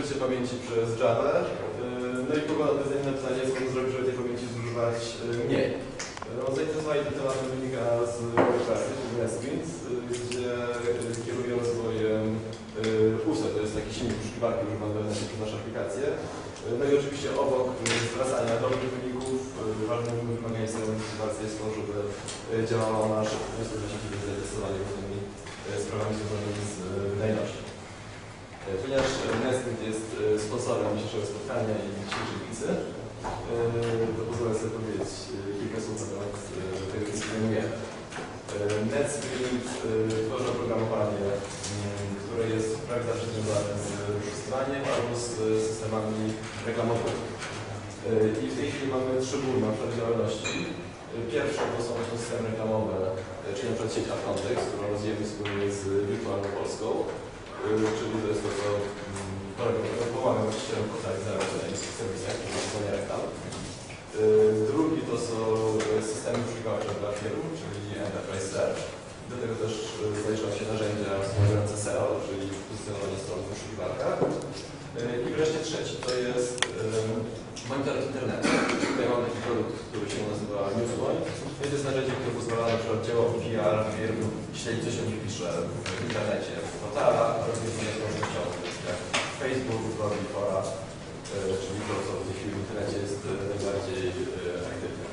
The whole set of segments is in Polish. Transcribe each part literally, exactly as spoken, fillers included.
zużycie pamięci przez Java. No i pogoda to jest inne pytanie, co można zrobić, żeby tej pamięci zużywać mniej. No, zainteresowani tym tematem wynika z pracy, czyli NetSprints, gdzie kieruję rozwojem U S E, to jest taki silnik wyszukiwarki używany przez nasze aplikacje. No i oczywiście obok zwracania dobrych wyników, ważnym wymaganiem samej wyszukiwarki jest to, żeby działała ona szybko, jest to właśnie zainteresowanie różnymi sprawami związanymi z wydajnością. Ponieważ NetSprint jest sponsorem dzisiejszego spotkania i dzisiejszej wicy, to pozwolę sobie powiedzieć kilka słów na temat tego, co się zajmujemy. NetSprint tworzy oprogramowanie, które jest prawie zawsze związane z wyszukiwaniem albo z systemami reklamowymi. I w tej chwili mamy trzy główne obszary działalności. Pierwsze to są właśnie systemy reklamowe, czyli na przykład sieć Adcontext, którą rozwijamy wspólnie z Wirtualną Polską, czyli to jest to, co pomaga właścicielom portali zarabiać w serwisach, czyli stronie reklam. Drugi to są systemy wyszukiwarcze dla firm, czyli Enterprise Search. Do tego też zaliczą się narzędzia wspomagające S E O, czyli pozycjonowanie stron w wyszukiwarkach. I wreszcie trzeci to jest monitoring internetu. Tutaj mamy taki produkt, który się nazywa Newspoint. To jest narzędzie, które pozwala na przykład działom P R firm śledzić, co się o nich pisze w internecie, w portalach, ale również w mediach społecznościowych, jak Facebook, blogi, fora, czyli to, co w tej chwili w internecie jest najbardziej aktywne.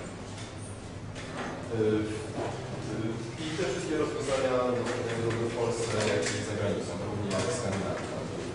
I te wszystkie rozwiązania zarówno w Polsce, jak i za granicą, głównie w Skandynawii.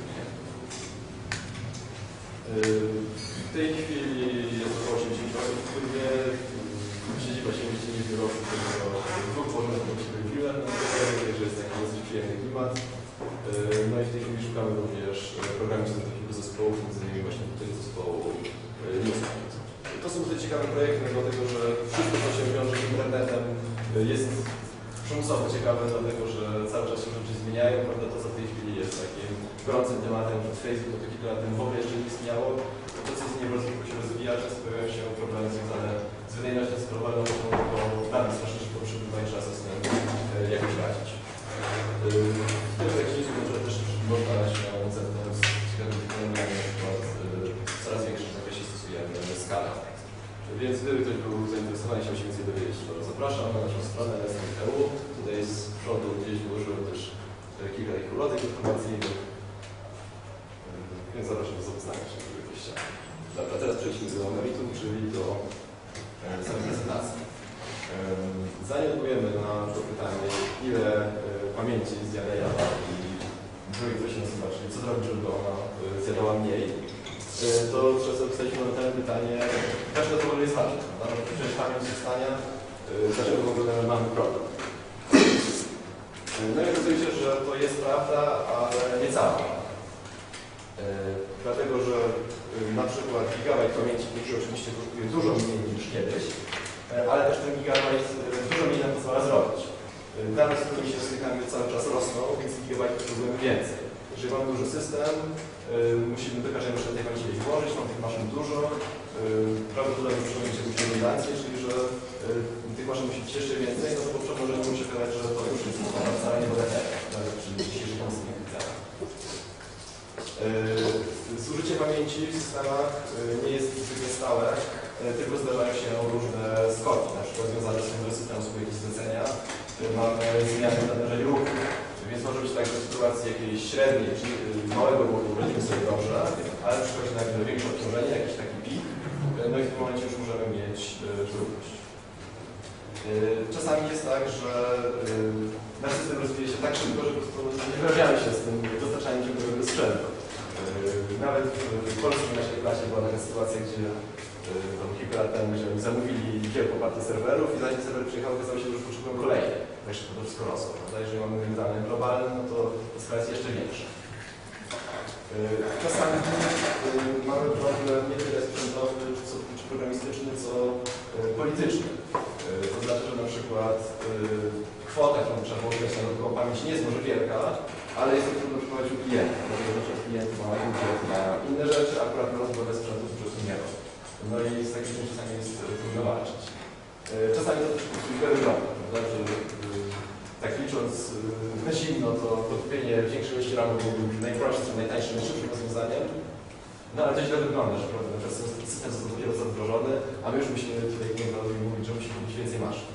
W tej chwili jest około osiemdziesiąt osób w firmie, siedzi w osiemdziesięciu biurowców, dwóch położonych do siebie biura, także jest taki dosyć przyjemny klimat. No i w tej chwili szukamy również programistów do takiego zespołu, między innymi właśnie do tego zespołu Newspoint. To są dosyć ciekawe projekty, dlatego że wszystko, co się wiąże z internetem, jest przymusowo ciekawe, dlatego że cały czas się rzeczy zmieniają, prawda? To, co w tej chwili jest takim gorącym tematem, że Facebook to kilka lat temu w ogóle jeszcze nie istniało, to co jest niewolsko się rozwija, że pojawiają się problemy związane z wydajnością skrolowaną, bo danych strasznie szybko przybywa i trzeba sobie z tym jakoś radzić. W tym projekcie że też można się centrum z ciekawym wykonaniem, na przykład w coraz większym zakresie stosujemy skalę. Więc gdyby ktoś był zainteresowany, chciał się więcej dowiedzieć, to zapraszam na naszą stronę N S P kropka E U. Tutaj z przodu gdzieś wyłożyłem też kilka takich ulotek informacyjnych. Więc zapraszam do zapoznania się, gdyby ktoś chciał. Dobra, teraz przejdźmy do meritum, czyli do samej prezentacji. Zanim odpowiemy na to pytanie, ile pamięci zjada Java i drugie co się nazywa, czyli co zrobić, żeby ona zjadała mniej, to trzeba sobie postawić na ten pytanie, każde to jest ważne. Przecież pamięć zostania, dlaczego w ogóle mamy problem. No i okazuje się, że to jest prawda, ale nie cała. Dlatego, że na przykład gigabajt pamięci który oczywiście kosztuje dużo mniej niż kiedyś, ale też ten gigabajt dużo mniej nam pozwala zrobić. Dane, z którymi się stykamy, cały czas rosną, więc gigabajtów potrzebujemy więcej. Jeżeli mamy duży system, musimy do każdej maszyny tej pamięci włożyć, mamy tych maszyn dużo, prawdopodobnie muszą mieć jakąś redundancję, czyli że tych maszyn musi być jeszcze więcej, no to po przełożeniu musi się okazać, że to już jest wcale nie bogatne, nawet przy dzisiejszych konstytucyjnych cenach. Zużycie pamięci w systemach nie jest zwykle stałe, tylko zdarzają się różne skoki, na przykład związane z tym, że system sobie jakieś zlecenia, mamy zmiany w nadążeniu ruchu. Więc może być tak, że w sytuacji jakiejś średniej, czyli małego ruchu radzimy sobie dobrze, ale przychodzi nagle większe obciążenie, jakiś taki pik, no i w tym momencie już możemy mieć trudność. Czasami jest tak, że nasz system rozwija się tak szybko, że po prostu nie wyrabiamy się z tym dostarczaniem ciągłego sprzętu. Nawet w Polsce w naszej klasie była taka sytuacja, gdzie tam kilka lat temu że zamówili wielką partię serwerów i zanim serwer przyjechał, okazało się, że już potrzebują kolejne. Tak szybko to wszystko rosło. Jeżeli mamy dane globalne, no to skala jest jeszcze większa. Czasami mamy problem nie tyle sprzętowy czy programistyczny, co polityczny. To znaczy, że na przykład kwota, którą trzeba położyć na dodatkową pamięć nie jest może wielka, ale jest to trudno przeprowadzić u klienta. Dlatego, że klient ma inne rzeczy, a akurat na rozbudowę sprzętu po prostu nie ma. No i z takimi czasami jest trudno walczyć. Czasami to też źle wygląda, prawda? Że tak licząc na zimno, to dokupienie większej ilości ramu byłoby najprostszym, najtańszym, najszybszym rozwiązaniem. No ale to źle wygląda, że prawda, na przykład system został dopiero wdrożony, a my już musimy tutaj mówić, że musimy kupić więcej maszyn.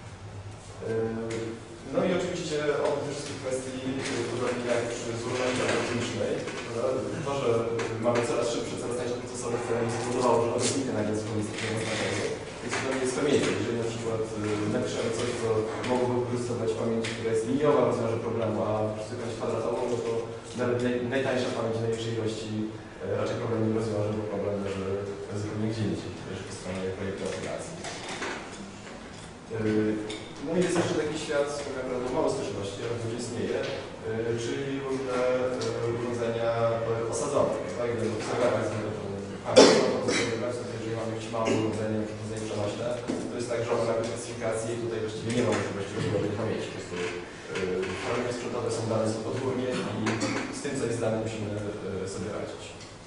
No i oczywiście oprócz tych wszystkich kwestii, podobnie jak przy złożeniu algorytmicznej, to, że mamy coraz szybsze, coraz tańsze procesory, które nie spowodowało, że one znika nagle z pamięci takiego znaczenia. Więc to jest pamięci. Jeżeli na przykład napiszemy coś, co mogłoby wykorzystywać pamięć, która jest liniowa, rozwiąże problemu, a przy pamięć kwadratową, no to nawet naj, najtańsza pamięć największej ilości raczej problem nie rozwiąże, bo problem leży zupełnie gdzie indziej, też po stronie projektu aplikacji. No i jest jeszcze taki świat, tak naprawdę mało styczności, ale to istnieje, czyli różne urządzenia osadzone. Tak, gdyby obserwować jeżeli mamy jakieś małe urządzenie, urządzenie przenośne, to jest tak, że one mamy klasyfikację i tutaj właściwie nie ma możliwości rozbudowania pamięci. Po prostu parametry sprzętowe są dane są podwórnie i z tym, co jest dane, musimy sobie radzić.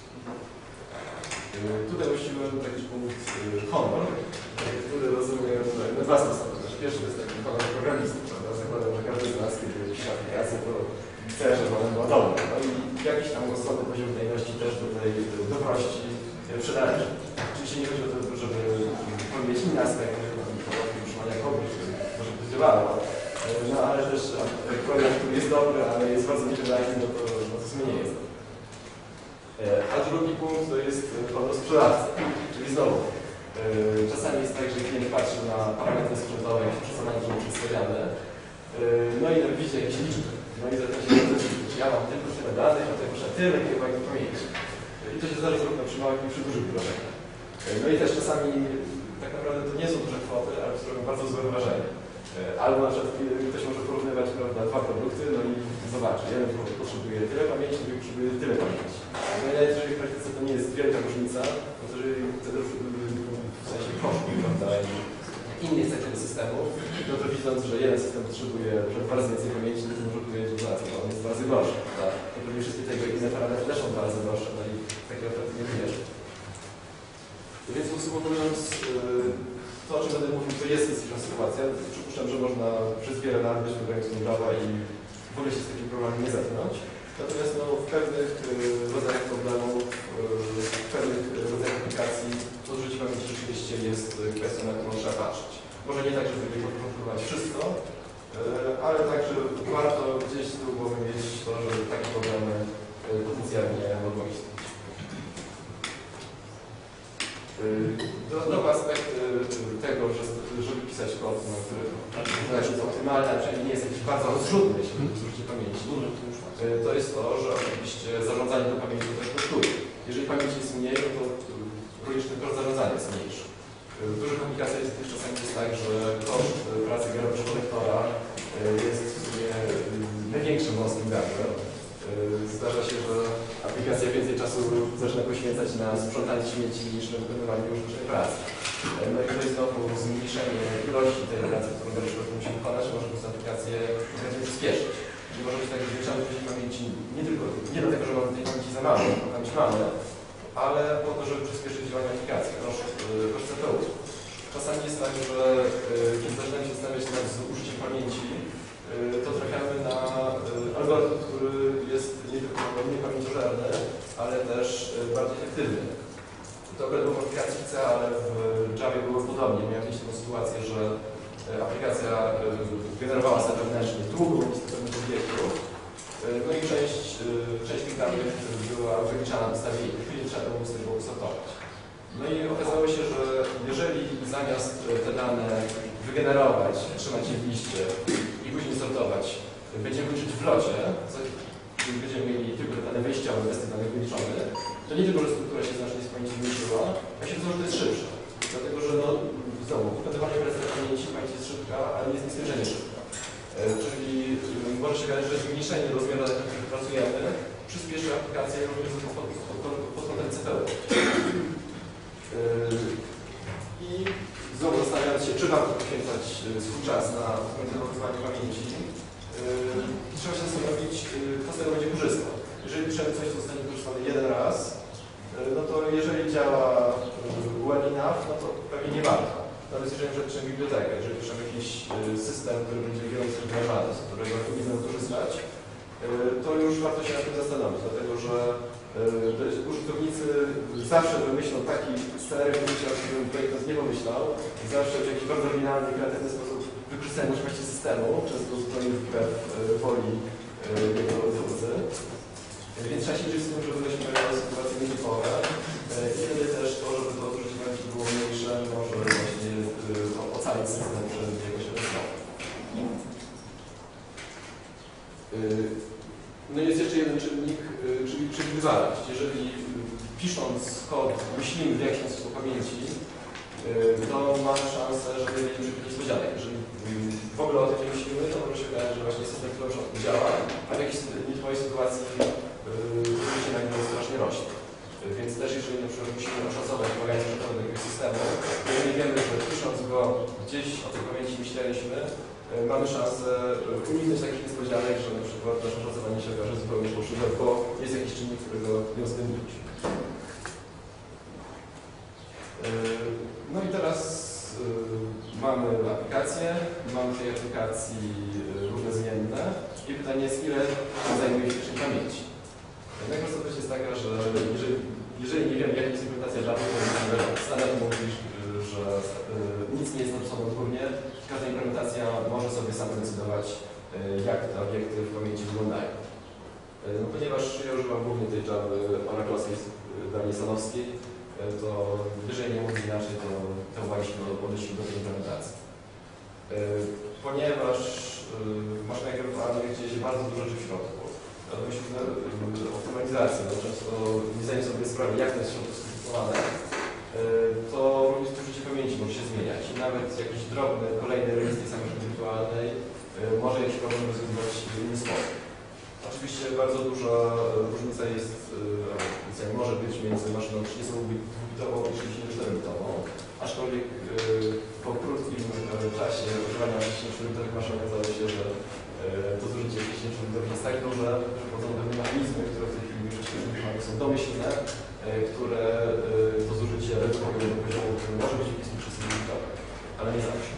Tutaj właściwie taki punkt honor, który rozumiem na dwa sposoby. Pierwszy to jest taki honor programistów, prawda? Zakładam, że każdy z nas, kiedy pisze aplikację, to chce, żeby ona była dobra. No i jakiś tam osobny poziom tajności też do tej dobrości przynależy. Oczywiście nie chodzi o to, żeby powiedzieć inny aspekt utrzymania kodu, który może być działało, no ale też program, który jest dobry, ale jest bardzo niewydajny, no to, no to w sumie nie jest. A drugi punkt to jest honor sprzedawcy, czyli znowu czasami jest tak, że klient patrzy na parametry sprzętowe, jakieś przesadnie są przedstawiane, no i widzi jakieś liczby. No i zatem się rozliczyć, ja mam tylko tyle danych, a tego muszę tyle kilobajtów pamięci. I to się zdarza zarówno przy małych, jak i przy dużych projektach. No i też czasami tak naprawdę to nie są duże kwoty, ale robią bardzo złe wrażenie. Albo na przykład ktoś może porównywać, prawda, dwa produkty, no i zobaczy, jeden potrzebuje tyle pamięci, drugi potrzebuje tyle pamięci. No i jeżeli w praktyce to nie jest wielka różnica, to jeżeli wtedy w sensie kosztów, prawda, i innych sektorów systemu, no to widząc, że jeden system potrzebuje dwa razy więcej pamięci, to może powiedzieć, że bo on jest dwa razy gorszy, prawda? To pewnie wszystkie tego inne parametry też są dwa razy gorsze, no i takiego efektu nie wierzę. Więc podsumowując, to, o czym będę mówił, to jest specyficzna sytuacja. Przypuszczam, że można przez wiele lat być programistą Java i w ogóle się z takim problemem nie zetknąć. Natomiast no, w pewnych rodzajach problemów, w pewnych rodzajach aplikacji to zużycie pamięci rzeczywiście jest kwestią, na którą trzeba patrzeć. Może nie tak, żeby kontrolować wszystko, ale tak, że warto gdzieś z tyłu głowy mieć to, że takie problemy potencjalnie mogą istnieć. Dodatkowy aspekt tego, że, żeby pisać kod, no, który jest optymalny, a przynajmniej nie jest jakiś bardzo rozrzutny, jeśli chodzi o zużycie pamięci, to jest to, że oczywiście zarządzanie tą pamięcią też kosztuje. Jeżeli pamięci jest mniej, no to również ten koszt zarządzania jest mniejszy. W dużych aplikacjach jest też czasami jest tak, że koszt pracy kolektora jest w sumie największym wąskim gardłem. Zdarza się, że aplikacja więcej czasu zaczyna poświęcać na sprzątanie śmieci niż na wykonywanie różnej pracy. No i to jest znowu zmniejszenie ilości tej pracy, którą musimy wykonać, może po prostu aplikację przyspieszyć. Czyli może być tak, że zwiększamy poziom pamięci nie tylko nie dlatego, że mamy tej pamięci za mało, bo pamięć mamy, ale po to, żeby przyspieszyć działanie aplikacji, koszt C P U. Czasami jest tak, że kiedy zaczynamy się zastanawiać nad zużyciem pamięci, to trafiamy na algorytm, który jest nie tylko mniej pamięciożerny, ale też bardziej efektywny. To akurat było w aplikacji C, ale w Javie było podobnie. Miałem mieć taką sytuację, że aplikacja generowała sobie wewnętrznie długą listę pewnych obiektów, no i część, część tych danych była wyliczana na podstawie innych, czyli trzeba było z tego usortować. No i okazało się, że jeżeli zamiast te dane wygenerować, trzymać je w liście i później sortować, będziemy liczyć w locie, czyli będziemy mieli tylko dane wejściowe bez tych danych wyliczonych, to nie tylko, że struktura się znacznie z pamięci zmniejszyła, a się to, że to jest szybsze. Dlatego, że no, znowu, wykonywanie operacji na pamięci, pamięć jest szybka, ale nie jest niesłyszenie szybka. E, czyli y, może się wydawać, że zmniejszenie rozmiaru, na którym pracujemy, przyspieszy aplikację również pod, pod, pod, pod kątem C P U. I znowu zastanawiając się, czy warto poświęcać swój czas na wykonywanie pamięci, yy, trzeba się zastanowić, kto z tego będzie korzystał. Jeżeli piszemy coś, co zostanie wykorzystane jeden raz, yy, no to jeżeli działa well enough, no to pewnie nie warto. Natomiast jeżeli piszemy bibliotekę, jeżeli piszemy jakiś jakiś system, który będzie wielosektorowany, z którego nie będą korzystać, to już warto się nad tym zastanowić, dlatego że użytkownicy zawsze wymyślą taki scenariusz, o którym projektant nie pomyślał, zawsze w jakiś bardzo oryginalny, kreatywny sposób wykorzystają możliwości systemu, często zupełnie wbrew woli jego twórcy. Więc trzeba się liczyć z tym, że będą się pojawiały sytuacje nietypowe i wtedy też to, żeby to zużycie pamięci było mniejsze, może właśnie ocalić system przed jego środowiskiem. No i jest jeszcze jeden czynnik, czyli przewidywalność. Jeżeli pisząc kod myślimy w jakiś sposób o pamięci, to mamy szansę, że będziemy mieli niespodzianek. Jeżeli w ogóle o tym nie myślimy, to może się wydawać, że właśnie system w początku działa, a w jakiejś nietypowej sytuacji zużycie nagle strasznie rośnie. Więc też jeżeli na przykład musimy oszacować wymagania rzeczowe do jakiegoś systemu, jeżeli wiemy, że pisząc go gdzieś o tej pamięci myśleliśmy, mamy szansę uniknąć takich niespodzianek, że na przykład nasze szacowanie się okaże zupełnie fałszywe, bo jest jakiś czynnik, którego nie uwzględniliśmy. No i teraz mamy aplikację, mamy w tej aplikacji różne zmienne i pytanie jest, ile zajmuje się jeszcze pamięci. Najprostsza odpowiedź jest taka, że jeżeli, jeżeli nie wiemy, jaka jest implementacja Java, to standard mówi, że nic nie jest napisane odgórnie, każda implementacja może sobie sama decydować, jak te obiekty w pamięci wyglądają. No, ponieważ ja używam głównie tej Java oracle'owskiej Danii Sanowskiej, to jeżeli nie mówię inaczej, to, to uwaliśmy do podejścia do tej implementacji. Ponieważ w maszynach wirtualnych dzieje się bardzo dużo rzeczy w środku, myślimy o optymalizacji, bo często nie zdajemy sobie sprawy, jak to jest w środku skonstruowane, to również zużycie pamięci może się zmieniać. I nawet jakiś drobny, kolejny release tej samej maszyny wirtualnej może jakiś problem rozwiązywać w inny sposób. Oczywiście bardzo duża różnica jest, różnica może być między maszyną trzydziestodwubitową i sześćdziesięcioczterobitową, aczkolwiek po krótkim czasie używania sześćdziesięcioczterobitowych maszyn okazało się, że to zużycie sześćdziesięcioczterobitowych jest tak duże, że potem pewne mechanizmy, które w tej chwili już są domyślne, które to zużycie redukują do poziomu, który może być bliski sześćdziesięciobitowy, ale nie zawsze.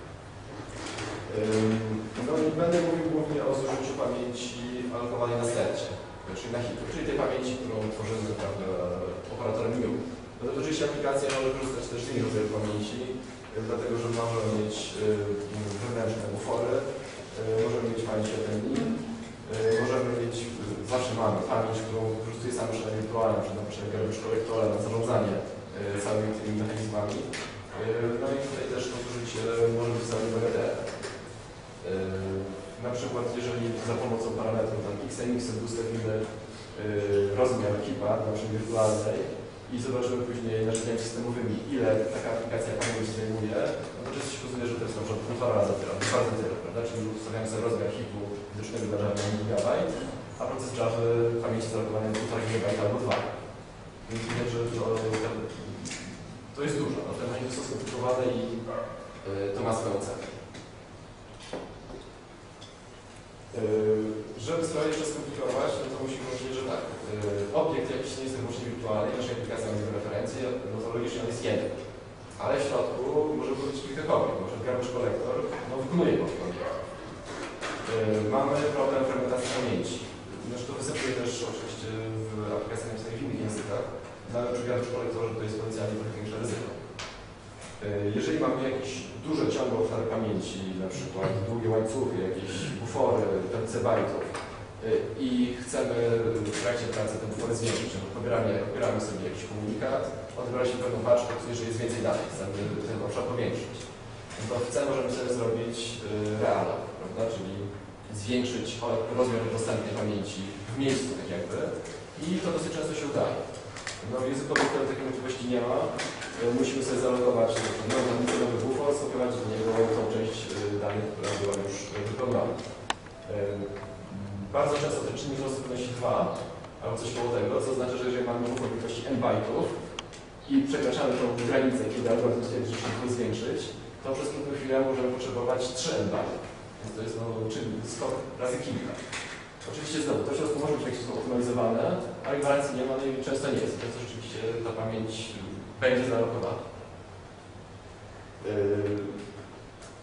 No i będę mówił głównie o zużyciu pamięci alokowanej na stercie, czyli na hitu, czyli tej pamięci, którą tworzymy, prawda, operatorem new. No to oczywiście aplikacja może korzystać też z innych rodzajów pamięci, dlatego że możemy mieć wewnętrzne bufory, możemy mieć pamięć L N I, możemy mieć, zawsze mamy pamięć, którą wykorzystuje sama maszyna wirtualna, czyli na przykład garbage collectora na zarządzanie całymi tymi mechanizmami. No i tutaj też to zużycie może być całkiem bagatela. Na przykład, jeżeli za pomocą parametru tam X M X ustawimy rozmiar kipa na maszynie wirtualnej i zobaczymy później narzędziami systemowymi, ile taka aplikacja pamięci zajmuje, no to często się okazuje, że to jest na przykład półtora razy tyle, bardzo tyle, prawda? Czyli ustawiamy sobie rozmiar hitu widocznego dla Java jeden gigabajt, a proces Java pamięci zalokowany na półtora gigabajta albo dwa. Więc widać, że to, to jest dużo. No, te mechanizmy są skomplikowane i to ma swoją cenę. Żeby sprawę jeszcze skomplikować, no to musimy powiedzieć, że tak, obiekt jakiś nie jest w maszynie wirtualnej, nasza aplikacja ma jego referencję, no to logicznie on jest jeden. Ale w środku może być kilka kopii, może garbage collector no, wykonuje kopii obiektu. Mamy problem fragmentacji pamięci. Znaczy to występuje też oczywiście w aplikacjach napisanych w innych językach, nawet przy garbage collectorze to jest potencjalnie trochę większe ryzyko. Jeżeli mamy jakieś duże ciągłe obszary pamięci, na przykład długie łańcuchy, jakieś bufory, tysiące bajtów i chcemy w trakcie pracy te bufory zwiększyć, pobieramy, pobieramy sobie jakiś komunikat, odbiera się pewną paczkę, że jest więcej danych, chcemy ten obszar powiększyć. To chcemy, możemy sobie zrobić reala, prawda? Czyli zwiększyć rozmiar dostępnej pamięci w miejscu, tak jakby, i to dosyć często się udaje. No, w języku obiektowym takiej możliwości nie ma. Musimy sobie zalogować nowy bufor, skopiować do niego tą część danych, która była już wypełniona. Bardzo często ten czynnik wzrostu wynosi dwa, albo coś koło tego, co oznacza, że jeżeli mamy bufor wielkości n bajtów i przekraczamy tą granicę, kiedy algorytm stwierdzi, że chcemy zwiększyć, to przez krótką chwilę możemy potrzebować trzy n bajtów. Więc to jest no, czynnik skok razy kilka. Oczywiście znowu, to wszystko może być w jakiś sposób optymalizowane, ale gwarancji nie ma, no i często nie jest. Często rzeczywiście ta pamięć będzie zalokowana.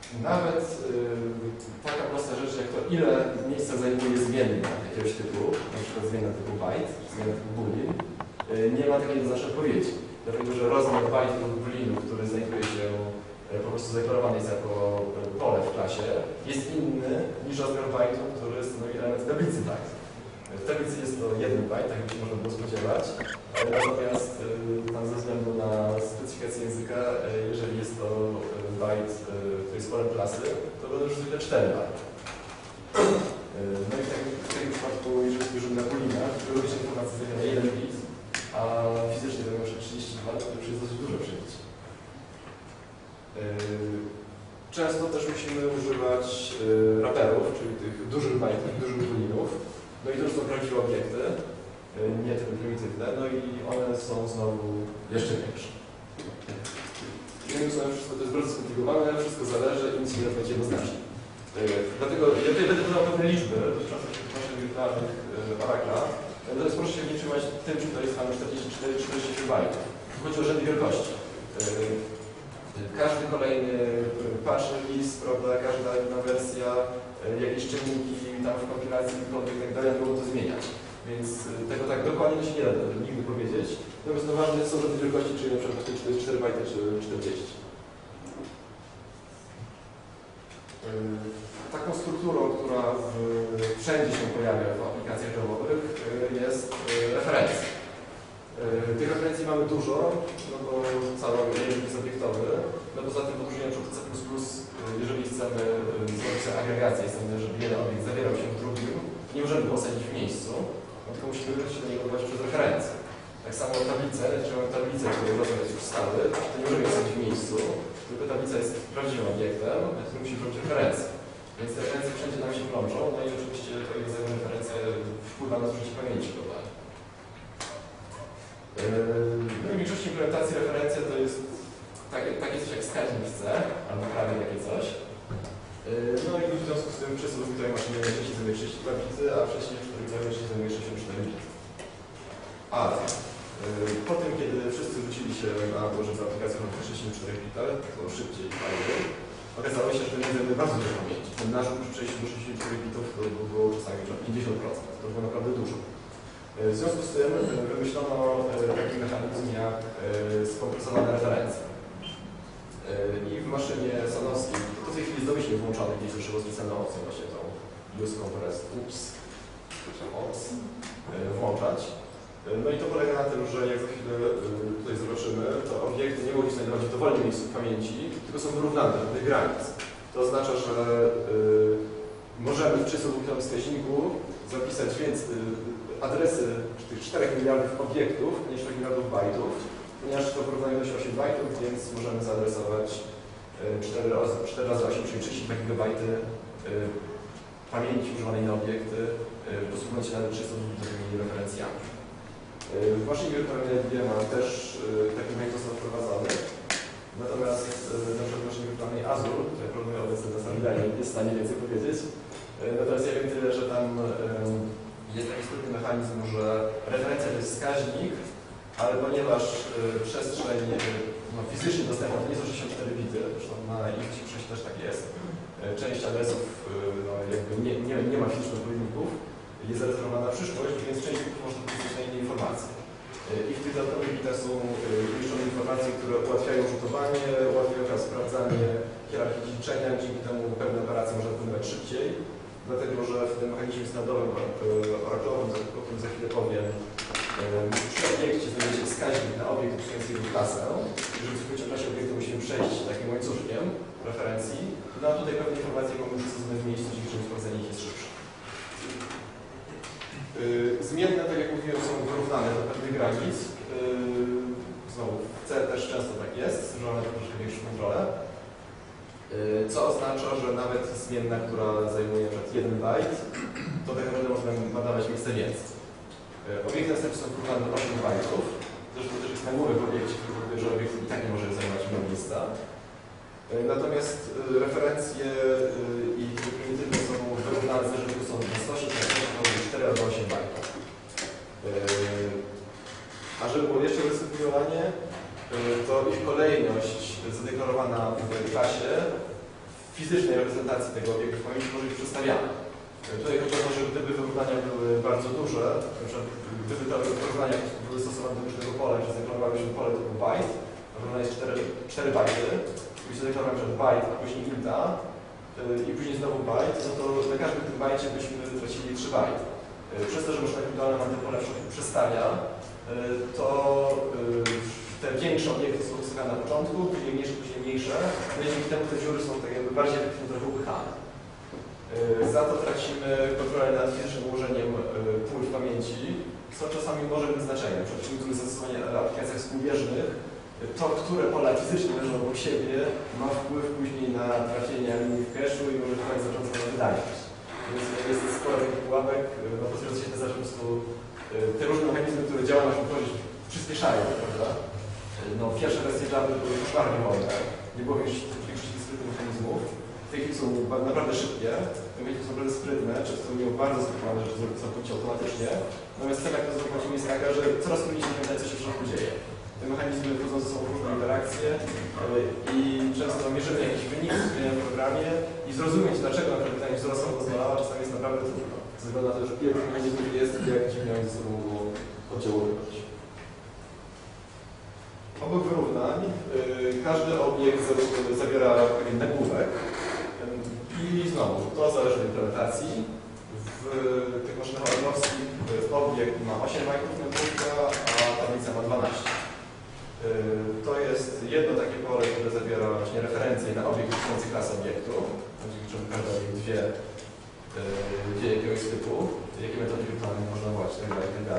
Nawet yy, taka prosta rzecz jak to, ile miejsca zajmuje zmienna jakiegoś typu, na przykład zmienna typu byte, zmienna typu boolean, yy, nie ma takiej jednoznacznej odpowiedzi. Dlatego, że rozmiar byte lub booleanu, który znajduje się yy, po prostu zadeklarowany jest jako yy, pole w klasie, jest inny niż rozmiar byte'u, który stanowi element tablicy byte. W tablicy jest to jeden byte, tak jak się można było spodziewać, natomiast yy, tam ze względu na specyfikację języka, yy, jeżeli jest to yy, byte, yy, który jest polem klasy, to będą już zwykle cztery byte. Yy, no i w takim, w takim przypadku, jeżeli spojrzymy na booleana, biologiczna informacja zawiera jeden bit, a fizycznie to już trzydzieści dwa, to już jest dosyć duże przebicie. Yy, często też musimy używać yy, raperów, czyli tych dużych bytów, dużych booleanów. No i to już są prawdziwe obiekty, nie tylko prymitywne, no i one są znowu jeszcze większe. Innymi słowy, wszystko to jest bardzo skomplikowane, wszystko zależy i nic nie będzie jednoznacznie. Dlatego ja tutaj będę podał pewne liczby dotyczące tych naszych wirtualnych Oracle'a. Natomiast proszę się nie trzymać tym, czy to jest tam czterdzieści cztery czy czterdzieści osiem bajtów. Chodzi o rzędy wielkości. Każdy kolejny patch list, prawda, każda inna wersja, jakieś czynniki tam w kompilacji i tak dalej, było to zmieniać. Więc tego tak dokładnie się nie da nigdy powiedzieć. Natomiast no ważne są rzędy wielkości, czyli na przykład czterdzieści cztery bajty czy czterdzieści. Taką strukturą, która w, wszędzie się pojawia w aplikacjach javowych, jest referencja. Tych referencji mamy dużo, no bo cały język jest obiektowy. No poza tym w odróżnieniu od C plus plus, jeżeli chcemy zrobić agregację, chcemy, żeby jeden obiekt zawierał się w drugim, nie możemy go osadzić w miejscu, no tylko musimy się do niego odbywać przez referencję. Tak samo tablicę, jeżeli mamy tablicę, której rozmiar jest już stały, to nie możemy go osadzić w miejscu, tylko tablica jest prawdziwym obiektem, który musi zrobić referencję. Więc te referencje wszędzie nam się włączą, no i oczywiście to jest referencja wpływa na zużycie pamięci globalnej. No i w większości implementacji referencja to jest takie, takie coś jak wskaźnik C, albo prawie takie coś. No i w związku z tym wszyscy tutaj maszyny najczęściej zajmuje trzydzieści dwa bity, a wcześniej najczęściej zajmuje sześćdziesiąt cztery bity. Ale po tym, kiedy wszyscy rzucili się na to, że aplikacja ma sześćdziesiąt cztery bity, to szybciej i fajniej, okazało się, że nie zajmuje bardzo dużo pamięci. Ten nasz przy przejściu do sześćdziesięciu czterech bitów to było czasami pięćdziesiąt procent. To było naprawdę dużo. W związku z tym wymyślono taki mechanizm jak skompresowane referencje. I w maszynie sanowskiej, to w tej chwili jest domyślnie włączone, gdzieś już rozpisane opcją właśnie tą use compress, ups, ops, włączać. No i to polega na tym, że jak za chwilę tutaj zobaczymy, to obiekty nie mogą się znajdować w dowolnym miejscu w pamięci, tylko są wyrównane do tych granic. To oznacza, że yy, możemy w trzydziestoodwóch wskaźniku zapisać więcej adresy tych czterech miliardów obiektów niż czterech miliardów bajtów, ponieważ to porównanie do osiem bajtów, więc możemy zaadresować cztery razy osiem, czyli trzydzieści dwa gigabajty pamięci używanej na obiekty, posługując się nawet trzydziestoodwoma referencjami. W maszynie wirtualnej ma też taki mechanizm został wprowadzony, natomiast na przykład w maszynie wirtualnej Azure, której proponuję obecnie na sali nie jest w stanie więcej powiedzieć, natomiast ja wiem tyle, że tam jest taki sprytny mechanizm, że referencja to jest wskaźnik, ale ponieważ y, przestrzeń y, no, fizycznie dostępna to nie są sześćdziesiąt cztery bity, zresztą na ich sześć też tak jest, y, część adresów y, no, jakby nie, nie, nie ma fizycznych odpowiedników, jest zarezerwowana na przyszłość, więc część bitów można powiedzieć na inne informacje. Y, I w tych dodatkowych bitach są umieszczone y, informacje, które ułatwiają rzutowanie, ułatwiają sprawdzanie hierarchii dziedziczenia, dzięki temu pewne operacje można wykonywać szybciej. Dlatego, że w tym mechanizmie standardowym oracle'owym, o którym za chwilę powiem, przy obiekcie znajduje się wskaźnik na obiekt opisujący jego klasę. I żeby w klasie obiektu musimy przejść takim łańcuszkiem referencji. No a tutaj pewne informacje mogą już zostać w miejscu, dzięki czemu sprawdzenie ich jest szybsze. Zmienne, tak jak mówiłem, są wyrównane do pewnych granic. Znowu, w C też często tak jest, że one troszkę większą kontrolę. Co oznacza, że nawet zmienna, która zajmuje np. jeden bajt, to tak naprawdę można badawać miejsce więcej. Obiekty następne są wyrównane do osiem bajtów. Zresztą też jest nagłówek w obiekcie, który powoduje, że obiekt i tak nie może zajmować mniej miejsca. Natomiast referencje i prymitywne są wyrównane z że są na sto osiem, cztery albo osiem bajtów. A żeby było jeszcze wysymplizowanie, to ich kolejność zadeklarowana w klasie w fizycznej reprezentacji tego obiektu w pamięci może być przestawiany. Tutaj chodzi o to, że gdyby wyrównania były bardzo duże, na przykład gdyby te wyrównania były stosowane do różnego pola, że zadeklarowałyśmy pole typu byte, a wyrównanie jest cztery bajty, i zadeklarowałem, że byte, a później inta i później znowu byte, no to na każdym tym bajcie byśmy tracili trzy bajty. Przez to, że maszyna wirtualna nam te pola przestawia, to te większe obiekty są ustawiane na początku, później mniejsze, później mniejsze, no i dzięki temu te dziury są tak jakby bardziej trochę upychane. Za to tracimy kontrolę nad fizycznym ułożeniem pól w pamięci, co czasami może mieć znaczenie. Na przykład w niektórych zastosowaniach w aplikacjach współbieżnych to, które pola fizycznie leżą obok siebie, ma wpływ później na trafienie linii w cache'u i może wpływać znacząco na wydajność. Więc jest sporo takich pułapek, no potwierdza się to, że po prostu te różne mechanizmy, które działają na naszym poziomie, przyspieszają, prawda? No, pierwsze wersje Java były koszmarnie wolne, nie było większości sprytnych mechanizmów. W tej chwili są naprawdę szybkie, te mechanizmy są naprawdę sprytne, często umieją bardzo skomplikowane rzeczy zrobić całkowicie automatycznie. Natomiast cena, jaką zrobimy, jest taka, że coraz trudniej się pamiętać, co się w środku dzieje. Te mechanizmy wchodzą ze sobą w różne interakcje i często mierzymy jakiś wynik w programie i zrozumieć, dlaczego na przykład pytanie wzrostowo doskonała czasami jest naprawdę trudno. Ze względu na to, że ile tych mechanizmów jest i jak dziwnie oni ze sobą mogą oddziaływać. Obok wyrównań yy, każdy obiekt zawiera pewien nagłówek i znowu to zależy od implementacji. W tych maszynach orlowskich obiekt ma osiem bajtów nagłówka, a tablica ma dwanaście. Yy, to jest jedno takie pole, które zawiera właśnie referencje na obiekt dotyczący klasy obiektu, czyli każdy obiekt wie, yy, wie jakiegoś typu, jakie metody wirtualne można wołać itd.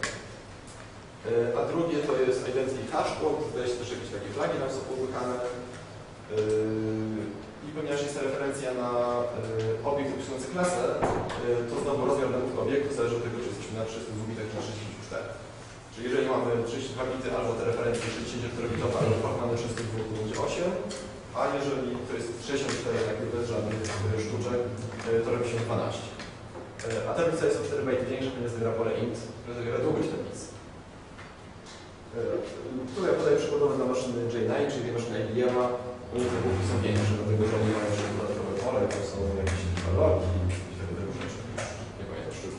A drugie to jest identity hashcode, zdaje się też jakieś takie flagi nam są popychane. I ponieważ jest ta referencja na obiekt opisujący klasę, to znowu rozmiar danych obiektu zależy od tego, czy jesteśmy na trzystu dwóch bitach, czy na sześćdziesięciu czterech. Czyli jeżeli mamy trzydzieści dwa bity, albo te referencje sześćdziesięcioczterobitowe, albo formalne trzysta dwa, to będzie osiem, a jeżeli to jest sześćdziesiąt cztery, jakby bez żadnych sztuczek, to robi się dwanaście. A tablica jest o cztery bajty większa, ponieważ zawiera pole int, które zawiera długość tablicy. Tu ja podaję przykładowo dla maszyny J dziewięć, czyli maszyny I B M a. Oni te główki są większe, dlatego że oni mają jeszcze dodatkowe pole, to są jakieś logi i takie różne rzeczy. Nie pamiętam sztuki.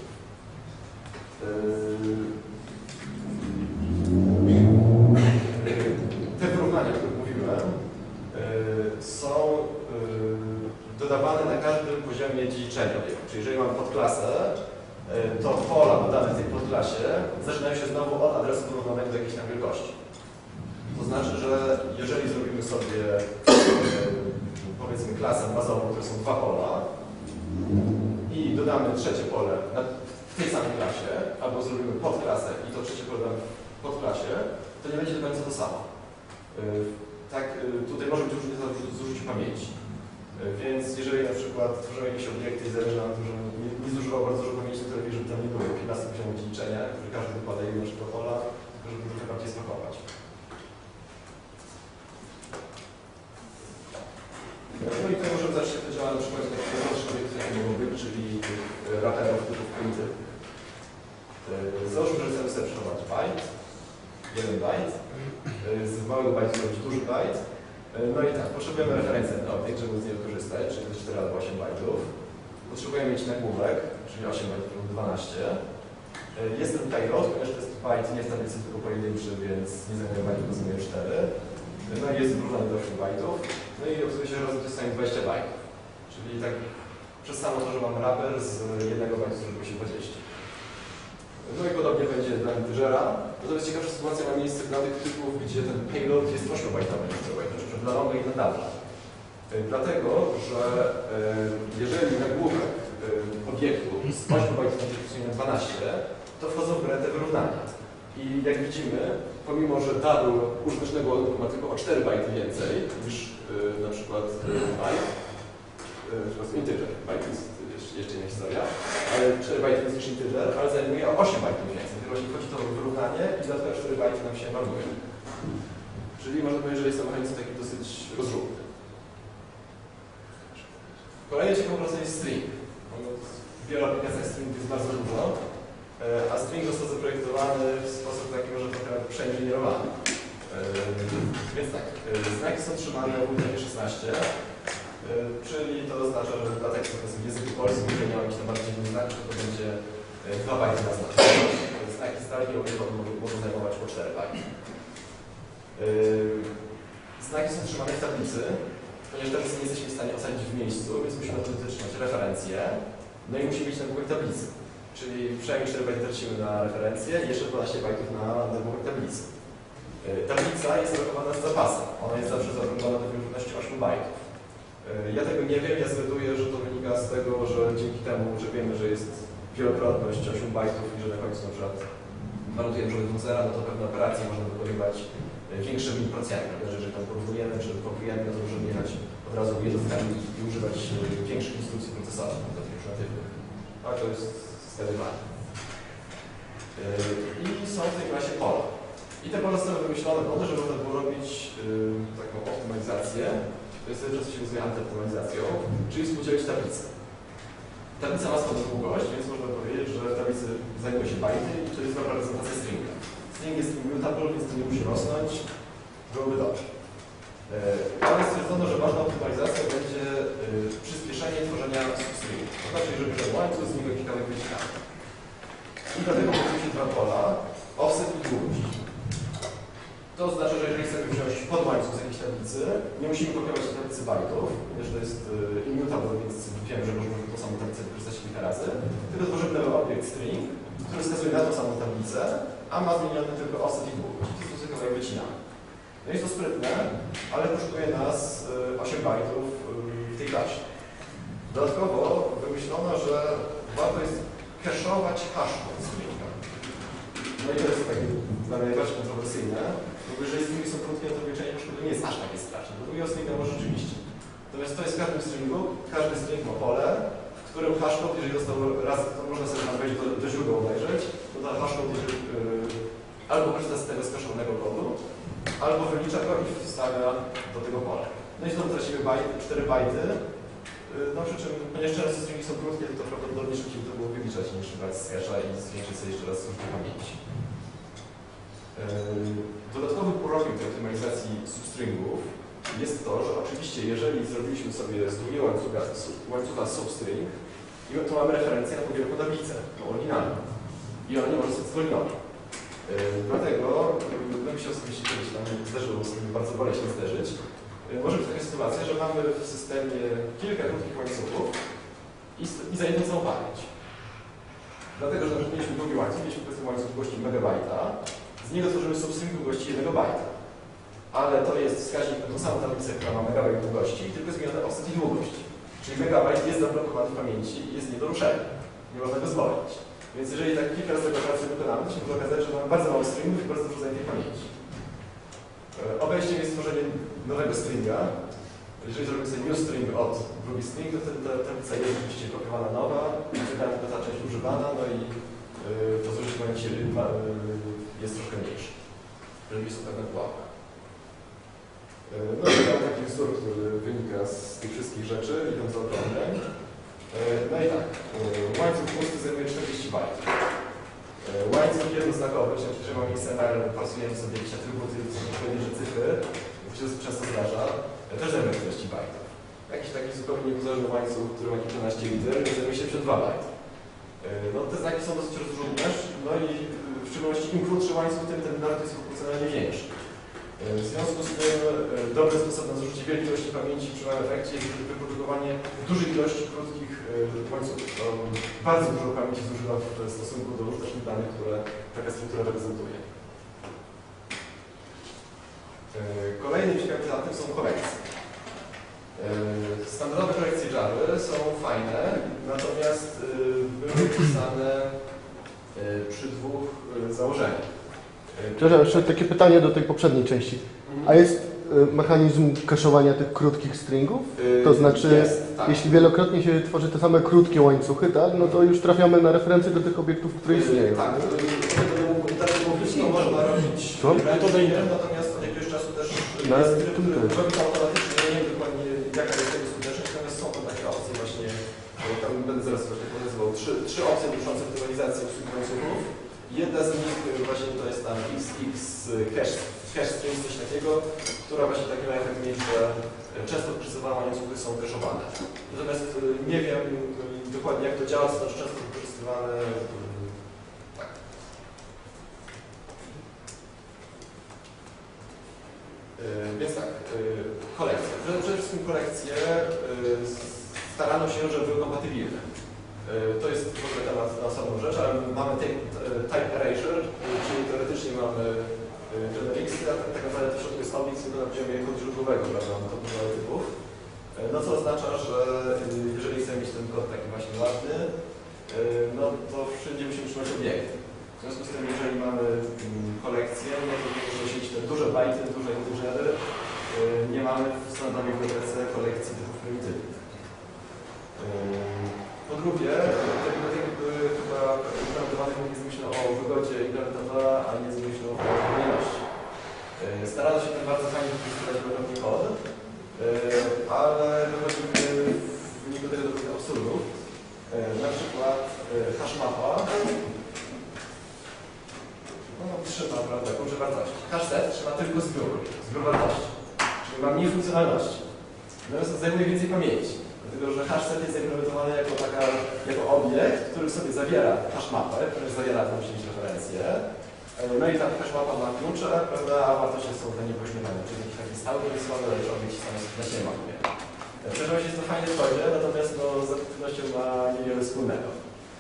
Te wyrównania, o których mówiłem, są dodawane na każdym poziomie dziedziczenia. Czyli jeżeli mam podklasę, to pola dodane w tej podklasie zaczynają się znowu od adresu porównanego do jakiejś tam wielkości. To znaczy, że jeżeli zrobimy sobie powiedzmy klasę bazową, które są dwa pola i dodamy trzecie pole w tej samej klasie, albo zrobimy podklasę i to trzecie pole damy w podklasie, to nie będzie do końca to samo. Tak, tutaj może być różnica w zużyciu pamięci. Więc jeżeli na przykład tworzymy jakieś obiekty i zależy nam, że nie, nie zużywał bardzo dużo pamięci, to lepiej, żeby tam nie było piętnastu poziomów dziedziczenia, że każdy wykłada jedno szybko pola, tylko żeby trochę bardziej spakować. No i tutaj możemy zacząć to działa na przykład takich prostszych obiektów, jakie mogą być, czyli raperów typów printy. Załóżmy, że chcemy sobie przechować byte, jeden byte, z małego byte zrobić duży byte. No i tak, potrzebujemy referencję na obiekt, żeby z niego korzystać, czyli to cztery albo osiem bajtów. Potrzebujemy mieć nagłówek, czyli osiem bajtów lub dwanaście. Jest ten payload, ponieważ to jest byte nie w tablicy, tylko pojedynczy, więc nie zajmuje bajtów, bo zajmuje cztery. No i jest zrównany do ośmiu bajtów. No i obsługuje się razem dostanie dwadzieścia bajtów. Czyli tak przez samo to, że mam wrapper z jednego bajtu zrobiło się dwadzieścia. No i podobnie będzie dla integera. Natomiast ciekawsza sytuacja ma miejsce dla tych typów, gdzie ten payload jest ośmiobajtowy, na przykład dla longa i dla dubla. Dlatego, że jeżeli nagłówek obiektu z ośmiu bajtów na dwanaście, to wchodzą w grę te wyrównania. I jak widzimy, pomimo że double użytecznego ładunku ma tylko o cztery bajty więcej niż na przykład byte, przepraszam, integer, byte jest jeszcze inna historia, ale cztery bajty jest niż integer, ale zajmuje o osiem bajtów więcej. Tylko właśnie wchodzi to w wyrównanie i dodatkowe cztery bajty nam się marnują. Czyli można powiedzieć, że jest to mechanizm taki dosyć rozrzutny. Kolejny ciekawy proces jest string. W wielu aplikacjach string jest bardzo dużo, a string został zaprojektowany w sposób taki może trochę przeinżynierowany. Więc tak, znaki są trzymane w Windows szesnaście. czyli to oznacza, że dla tekstu w języku polskim, jeżeli miał jakiś tam bardzo dziwny znak, to będzie dwa bajty na znak. Znaki z daleki mogą zajmować po cztery bajty. Znaki są trzymane w tablicy, ponieważ tablicy nie jesteśmy w stanie osadzić w miejscu, więc musimy wtedy trzymać referencje, no i musimy mieć nagłówek tablicy. Czyli przynajmniej cztery bajty tracimy na referencję i jeszcze dwanaście bajtów na nagłówek tablicy. Tablica jest rokowana z zapasem. Ona jest zawsze zaplanowana do wyrównności osiem bajtów. Ja tego nie wiem, ja zgaduję, że to wynika z tego, że dzięki temu, że wiemy, że jest wielokrotność osiem bajtów i że na końcu na przykład malutujemy, że do zera, no to pewne operacje można wykonywać większymi procentami. Jeżeli tam porównujemy, czy porównujemy, to możemy jechać od razu jednostkami i używać większych instrukcji procesora, na przykład prymatywnych. A to jest zgadywanie. I są w tej klasie pola. I te pola zostały wymyślone po to, żeby można było robić yy, taką optymalizację, to jest często się nazywa antyoptymalizacją, czyli współdzielić tablicę. Tablica ma swoją długość, więc można powiedzieć, że w tablicy zajmuje się bajty i to jest dobra reprezentacja stringa. String jest immutable, więc to nie musi rosnąć, byłoby dobrze. Yy, ale stwierdzono, że ważna optymalizacja będzie yy, przyspieszenie tworzenia substringu. To znaczy, że bierzemy łańcuch, z niego kilka wycinamy. I dlatego pojawiły się dwa pola, offset i długość. To oznacza, że jeżeli chcemy wziąć podłańcuch z jakiejś tablicy, nie musimy kopiować tej tablicy bajtów, ponieważ to jest uh, immutable, więc wiemy, że możemy tą samą tablicę wykorzystać kilka razy, tylko tworzymy nowy obiekt string, który wskazuje na tą samą tablicę, a ma zmieniony tylko offset i długość. To jest kawałek wycinamy. No jest to sprytne, ale kosztuje nas uh, osiem bajtów uh, w tej klasie. Dodatkowo wymyślono, że warto jest cache'ować hash od stringa. No i to jest takie dla mnie najbardziej kontrowersyjne, bo jeżeli stringi są krótkie, to wyliczenie to nie jest aż takie straszne. Do drugiego stringa może rzeczywiście. Natomiast to jest w każdym stringu, każdy string ma pole, w którym hashcode, jeżeli został raz, to można sobie tam wejść do, do źródła obejrzeć, to ta hashcode yy, albo korzysta z tego skaszonego kodu, albo wylicza go i wstawia do tego pola. No i znowu tracimy bajty, cztery bajty, yy, no przy czym, ponieważ często stringi są krótkie, to prawdopodobnie szybciej to było wyliczać niż brać z cache'a i zwiększyć sobie jeszcze raz służbę pamięci. Dodatkowy urobek tej optymalizacji substringów jest to, że oczywiście jeżeli zrobiliśmy sobie z długiego łańcucha, łańcucha substring, to mamy referencję na powielką tablicę, tą oryginalną. I ona nie może zostać zwolniona. Dlatego, no mi się osobiście kiedyś tam zdarzyło sobie bardzo boleśnie zderzyć, może być taka sytuacja, że mamy w systemie kilka krótkich łańcuchów i, i za jedną całą pamięć. Dlatego, że mieliśmy długi łańcuch, mieliśmy powiedzmy łańcuch długości megabajta, z niego tworzymy substring długości jednego bajta. Ale to jest wskaźnik na tą samą tablicę, która ma megabajt długości, tylko zmienione offset i długość. Czyli megabajt jest zablokowany w pamięci i jest nie do ruszenia. Nie można go zwolnić. Więc jeżeli tak kilka razy tego operację wykonamy, to się może okazać, że mamy bardzo mało stringów i bardzo dużo zajętej pamięci. Obejściem jest tworzenie nowego stringa. Jeżeli zrobimy sobie new string od drugi string, to wtedy ta tablica jest oczywiście kopiowana nowa, wydana tylko ta część używana, no i yy, to zużycie pamięci yy, jest troszkę mniejsze. Jeżeli są pewne pułapki. Yy, no i mam taki wzór, który wynika z tych wszystkich rzeczy, idąc za okrągiem. Yy, no i tak, yy, łańcuch pusty zajmuje czterdzieści bajtów. Yy, łańcuch jednoznakowy, czyli jeżeli mamy miejsce na pasujemy sobie jakieś atrybuty, są pojedyncze cyfry, to się często zdarza, też zajmuje czterdzieści bajtów. Jakiś taki zupełnie niezależny łańcuch, który ma kilkanaście liter, zajmuje siedemdziesiąt dwa bajty. No te znaki są dosyć rozróżnione, no i w szczególności im krótszy łańcuch, tym ten nart jest proporcjonalnie większy. W związku z tym dobry sposób na zużycie wielkiej ilości pamięci przy małym efekcie jest wyprodukowanie dużej ilości krótkich łańcuchów. To bardzo dużo pamięci zużywa w stosunku do różnych danych, które taka struktura reprezentuje. Kolejnym ciekawym tematem są korekcje. Standardowe korekcje Java są fajne, natomiast były pisane przy dwóch założeniach. Przepraszam, jeszcze takie pytanie do tej poprzedniej części. A jest mechanizm kaszowania tych krótkich stringów? To znaczy, jest, tak. Jeśli wielokrotnie się tworzy te same krótkie łańcuchy, tak, no to już trafiamy na referencje do tych obiektów, które istnieją. Tak, to można robić metodycznie, natomiast od jakiegoś czasu też Na jest tryb, który robi to automatycznie. Nie wiem dokładnie jaka jest tego skuteczność, natomiast są to takie opcje właśnie, tam będę zaraz właśnie pokazywał, trzy, trzy opcje dotyczące optymalizacji obsługi łańcuchów. Jedna z nich właśnie to jest tam X X hash, hash string, coś takiego, która właśnie taki ma efekt mieć, że często wykorzystywane łańcuchy są cashowane. Natomiast nie wiem dokładnie jak to działa, to znaczy często wykorzystywane. Tak. Więc tak, kolekcje. Przede wszystkim kolekcje starano się, żeby były kompatybilne. To jest w ogóle temat na osobną rzecz, ale mamy type erasure, czyli teoretycznie mamy genericsy, a tak naprawdę w środku jest obiekt tylko na poziomie kodu źródłowego, prawda, to dużo typów. No co oznacza, że jeżeli chcemy mieć ten kod taki właśnie ładny, no to wszędzie musimy trzymać obiekty. W związku z tym, jeżeli mamy kolekcję, no to musimy mieć te duże bajty, duże integery, nie mamy w standardowej bibliotece kolekcji typów prymitywnych. Po drugie, te biblioteki były chyba implementowane nie z myślą o wygodzie implementatora, a nie z myślą o wydajności. Starano się ten bardzo fajnie wykorzystywać wielokrotnie kod, ale dochodzimy w wyniku tego do pewnych absurdów. Na przykład hashmapa no, trzyma, prawda, klucze wartości. Hashset trzyma tylko zbiór, zbiór wartości, czyli ma mniej funkcjonalności. Natomiast zajmuje więcej pamięci. Dlatego, że hashset jest implementowany jako, taka, jako obiekt, który sobie zawiera hashmapę, który zawiera tam jakieś referencje. No i ta hashmapa ma klucze, prawda, a wartości są dla niej pośmiewane, czyli jakiś taki stały wysłany, lecz obiekt sam na siebie ma. Przecież jest to fajne w kodzie, natomiast no, z efektywnością ma niewiele wspólnego.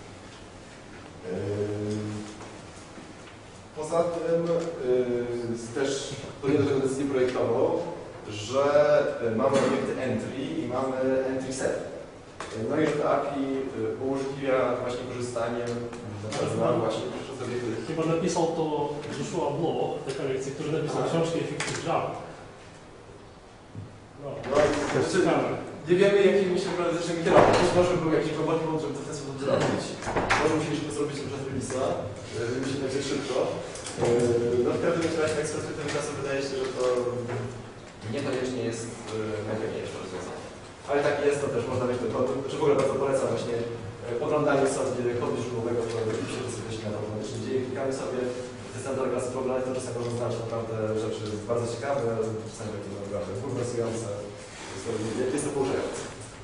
Poza tym yy, też podjęto taką decyzję projektową, że mamy obiekty entry i mamy entry set. No i że to A P I umożliwia właśnie korzystaniem na właśnie przez obiekty. Chyba napisał to Joshua Blow, te kolekcje, który napisał książkę Effective Java. No, no to jest ciekawe. Nie wiemy, jakimi się zaczniemy kierować. Być może był jakiś robot, żeby to w ten sposób zrobić. Może musieliśmy to zrobić przez release'a, żeby się będzie szybko. No w każdym razie tak z perspektywy czasu wydaje się, że to niekoniecznie jest najfajniejsze rozwiązanie. Ale tak jest, to też można mieć ten kod, czy w ogóle bardzo polecam właśnie podglądanie sobie kodu źródłowego, w którym się to się na automatycznie dzieje. Klikamy sobie te standardy klasy poglądane, to czasem można znaleźć naprawdę rzeczy bardzo ciekawe, czasami takie naprawdę bulwersujące. Jest to pouczające.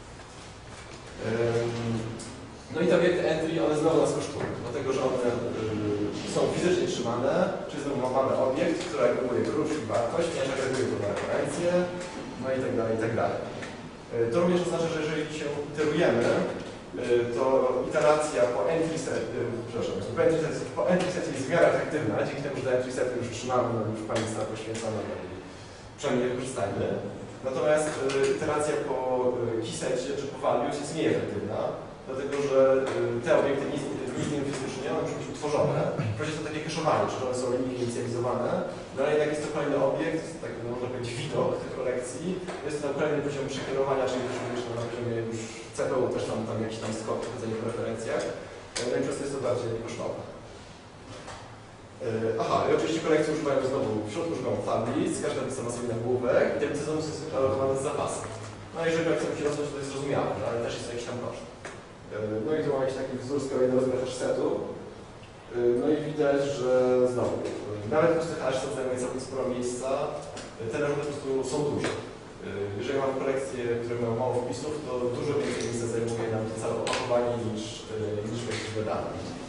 No i te obiekty entry, one znowu nas kosztują, dlatego że one są fizycznie trzymane, czyli znowu mamy obiekt, który agreguje klucz i wartość, ponieważ agreguje to na referencje, no i tak dalej, i tak dalej. To również oznacza, że jeżeli się iterujemy, to iteracja po entry set, przepraszam, po entry set, po entry set jest w miarę efektywna, dzięki temu, że te entry sety już trzymamy, no już pani została poświęcona, no i przynajmniej je korzystajmy. Natomiast iteracja po keysecie czy po values jest mniej efektywna, dlatego że te obiekty nie istnieją fizycznie, one muszą być utworzone. Proces to takie cache'owanie, czyli one są linijnie inicjalizowane, no ale jednak jest to kolejny obiekt, tak można powiedzieć widok tych kolekcji. Jest to kolejny poziom przekierowania, czyli już na poziomie już C P U też tam, tam jakiś tam skok w chodzeniu po referencjach. No i przez to jest to bardziej kosztowne. Aha, i oczywiście kolekcje używają znowu, w środku używają tablic, każda tablica ma swój nagłówek i te tablice są alokowane z zapasem. No i jeżeli chcemy się rosnąć, to jest zrozumiałe, ale też jest jakiś tam koszt. No i tu mamy jakiś taki wzór z kolejnego rozmiaru hashsetu. No i widać, że znowu, nawet pusty hashset zajmuje całkiem sporo miejsca, te narzuty po prostu są duże. Jeżeli mamy kolekcje, które mają mało wpisów, to dużo więcej miejsca zajmuje nam to całe opakowanie niż, niż właściwe dane.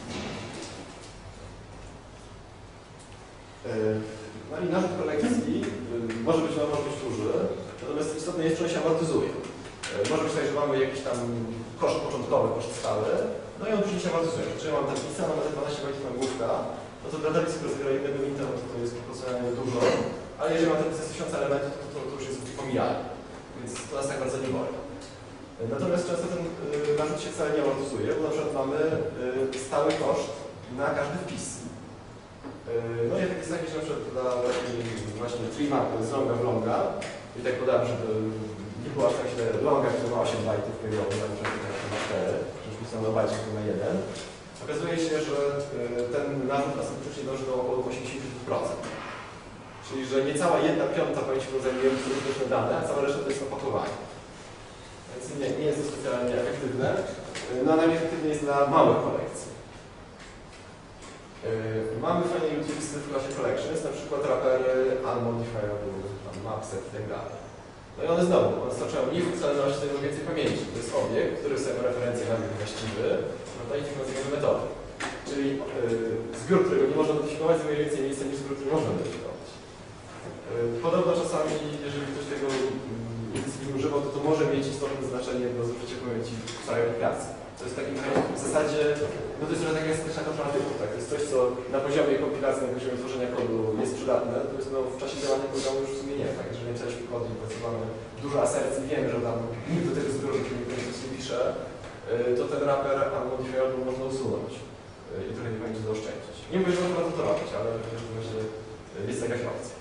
No i narzut kolekcji może być, może być duży, natomiast istotne jest, że on się amortyzuje. Może być tak, że mamy jakiś tam koszt początkowy, koszt stały, no i on później się amortyzuje. Jeżeli mam tablicę, mamy te dwanaście bajtów nagłówka, no to dla tablicy, która zawiera jednego linta, no to to jest proporcjonalnie dużo, ale jeżeli mam tablicę z tysiąc elementów, to, to, to już jest pomijane, więc to nas tak bardzo nie boli. Natomiast często ten y, narzut się wcale nie amortyzuje, bo na przykład mamy y, stały koszt na każdy wpis. No i efekt jest taki, że na przykład dla właśnie tree mapy z longa w longa, i tak podałem, żeby nie było aż tak źle, longa, który ma osiem bajtów, periodu, na przykład ma cztery, że już pisano na bajcie, na jeden. Okazuje się, że ten narzut ostatecznie dąży do około osiemdziesiąt procent. Czyli, że niecała jedna piąta pamięci zajmuje różne dane, a cała reszta to jest opakowanie. Więc nie, nie jest to specjalnie efektywne. No a najmniej efektywne jest dla małych kolekcji. Mamy fajne utility w klasie collections, na przykład rapery, unmodifiable, mapset i tak dalej. No i one znowu, one starczają mniej funkcjonalności, tylko więcej pamięci. To jest obiekt, który sobie ma referencję na obiekt właściwy, no to i nazywamy metodę. Czyli yy, zbiór, którego nie można modyfikować, zajmuje więcej miejsca niż zbiór, który można modyfikować. Yy, podobno czasami, jeżeli ktoś tego yy, używał, to to może mieć istotne znaczenie do zużycia pamięci całej aplikacji. To jest w takim w zasadzie, no to jest trochę taka skuteczna kontrola typów, tak? To jest coś, co na poziomie kompilacji, na poziomie tworzenia kodu jest przydatne, to jest no, w czasie działania programu już w sumie nie, tak? Jeżeli napisaliśmy kod i pracowamy dużo asercji, wiemy, że tam nikt do tego zbioru, który nie pisze, to ten wrapper unmodifiable można usunąć i trochę nie będzie zaoszczędzić. Nie mówię, że można to robić, ale w każdym razie jest jakaś opcja.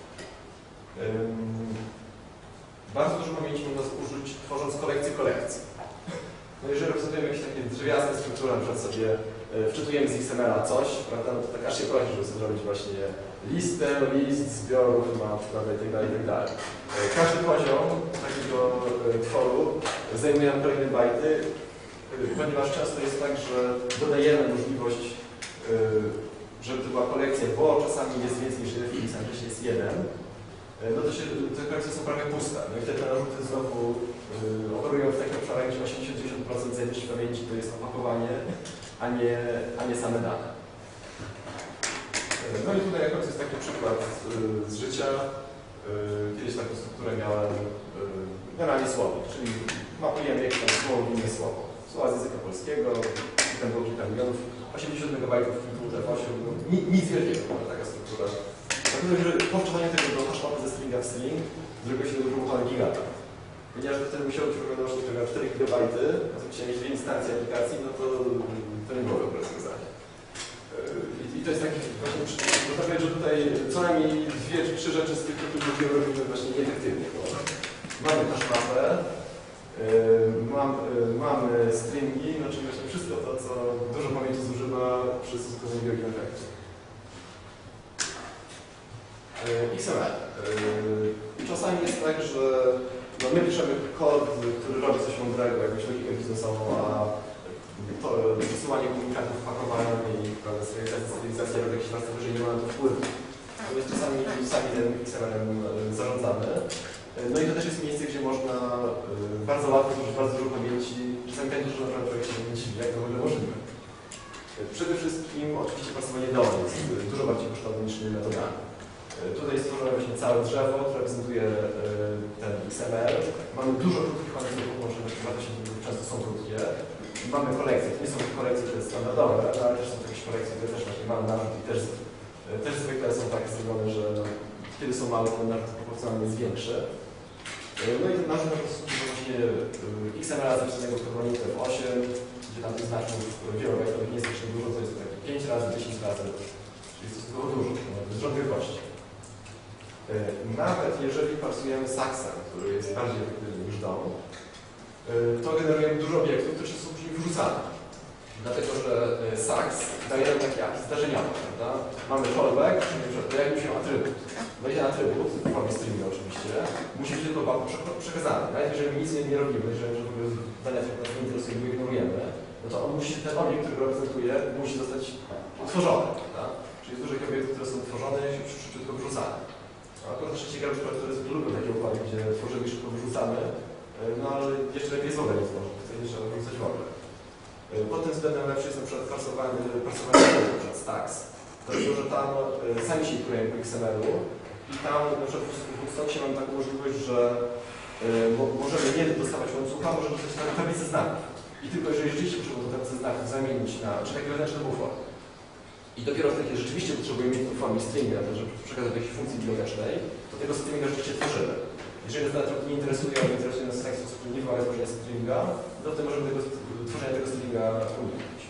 Bardzo dużo pamięci można użyć, tworząc kolekcję kolekcji. No jeżeli reprezentujemy jakieś takie drzewiaste struktury, na przykład sobie e, wczytujemy z X M L a coś, prawda, no to tak aż się prosi, żeby sobie zrobić właśnie listę, list, zbiorów, map, prawda, i tak dalej, i tak dalej. E, każdy poziom takiego e, tworu zajmuje nam kolejne bajty, e, ponieważ często jest tak, że dodajemy możliwość, e, żeby to była kolekcja, bo czasami jest więcej niż jeden X, a wcześniej jest jeden. No to się, te kolekcje są prawie puste. No i wtedy narzuty znowu yy, operują w takim obszarach, gdzie osiemdziesiąt do dziewięćdziesięciu procent zajętości pamięci to jest opakowanie, a nie, a nie same dane. No i tutaj jakoś jest taki przykład yy, z życia. Yy, kiedyś taką strukturę miałem yy, generalnie słownik, czyli mapujemy jakieś tam słowo w inne słowo. Słowa z języka polskiego, tam było kilka milionów, osiemdziesiąt megabajtów w osiem, no, nic wielkiego, taka struktura. Dlatego, że po wczytaniu tego do hashmapy ze stringa w string zrobiło się do próbowania gigata. Ponieważ wtedy musiało być wyglądało, że to miał cztery gigabajty, a chciałem mieć dwie instancje aplikacji, no to, to nie było dobre rozwiązanie. I, I to jest taki właśnie przykład, można powiedzieć, że tutaj co najmniej dwie czy trzy rzeczy z tych, które robimy właśnie nieefektywnie. Bo mamy hashmapę, yy, mam, yy, mamy stringi, no czyli właśnie wszystko to, co dużo pamięci zużywa przy stosunkowo wielkim efekcie. X M L. Czasami jest tak, że no my piszemy kod, który robi coś mądrego, jakąś logikę biznesową, a to przesyłanie komunikatów, pakowanie i stylizacja robi jakieś warstwy wyżej, nie ma na to wpływu. Natomiast czasami sami tym X M L-em zarządzamy. No i to też jest miejsce, gdzie można bardzo łatwo zużyć bardzo dużo pamięci, czasami tak dużo naprawdę projekcie pamięci, jak to w ogóle możliwe. Przede wszystkim oczywiście pasowanie do jest dużo bardziej kosztowne niż innymi metodami. Tutaj jest stworzone właśnie całe drzewo, które reprezentuje ten X M L. Mamy dużo krótkich konektorów, może bardzo się często są krótkie. Mamy kolekcje, to nie są kolekcje, to jest standardowe, ale też są jakieś kolekcje, które też właśnie mamy narzut i też, też zwykle są tak zrobione, że kiedy są małe, to narzut proporcjonalnie jest większy. No i ten narzut po prostu właśnie X M L zapisanego w programie F osiem, gdzie tam tych znaczków wielobajtowych nie jest jeszcze dużo, to jest tak pięć razy, dziesięć razy, czyli stosunkowo dużo, to jest rząd wielkości. Nawet jeżeli pracujemy z Saxem, który jest bardziej efektywny niż D O M, to generujemy dużo obiektów, które są później wyrzucane. Dlatego, że Sax daje nam takie apki zdarzeniowe, prawda? Mamy callback, czyli że pojawił się atrybut. Wejdzie atrybut, w formie stringa oczywiście, musi być tylko przekazany. Nawet jeżeli my nic nie robimy, jeżeli w ogóle dania nas nie interesuje, go ignorujemy, no to on musi, ten obiekt, który go reprezentuje, musi zostać utworzony, prawda? Czyli jest dużo obiektów, które są utworzone i szybciutko wyrzucane. Akurat też ciekawe przykład, które lubią takie układy, gdzie tworzymy i szybko wyrzucamy, no ale jeszcze lepiej jest w ogóle nie tworzyć, to nie trzeba wyrzucać w ogóle. Pod tym względem lepszy jest na przykład pracowanie, pracowanie na przykład stacks, dlatego że tam sami się inkluujemy po X M L-u i tam na przykład w Woodstockie mamy taką możliwość, że możemy nie dostawać łańcucha, możemy dostać nawet tablicę znaków. I tylko jeżeli rzeczywiście potrzebujemy tę tablicę znaków zamienić na, czy taki wewnętrzny bufor. I dopiero wtedy, kiedy rzeczywiście potrzebujemy mieć w formie stringa, żeby przekazać do jakiejś funkcji bibliotecznej, to tego stringa rzeczywiście tworzymy. Jeżeli nas nawet nie interesuje, ale interesuje nas tak w sposób, który nie wymaga tworzenia stringa, to wtedy możemy tego, tworzenia tego stringa uniknąć.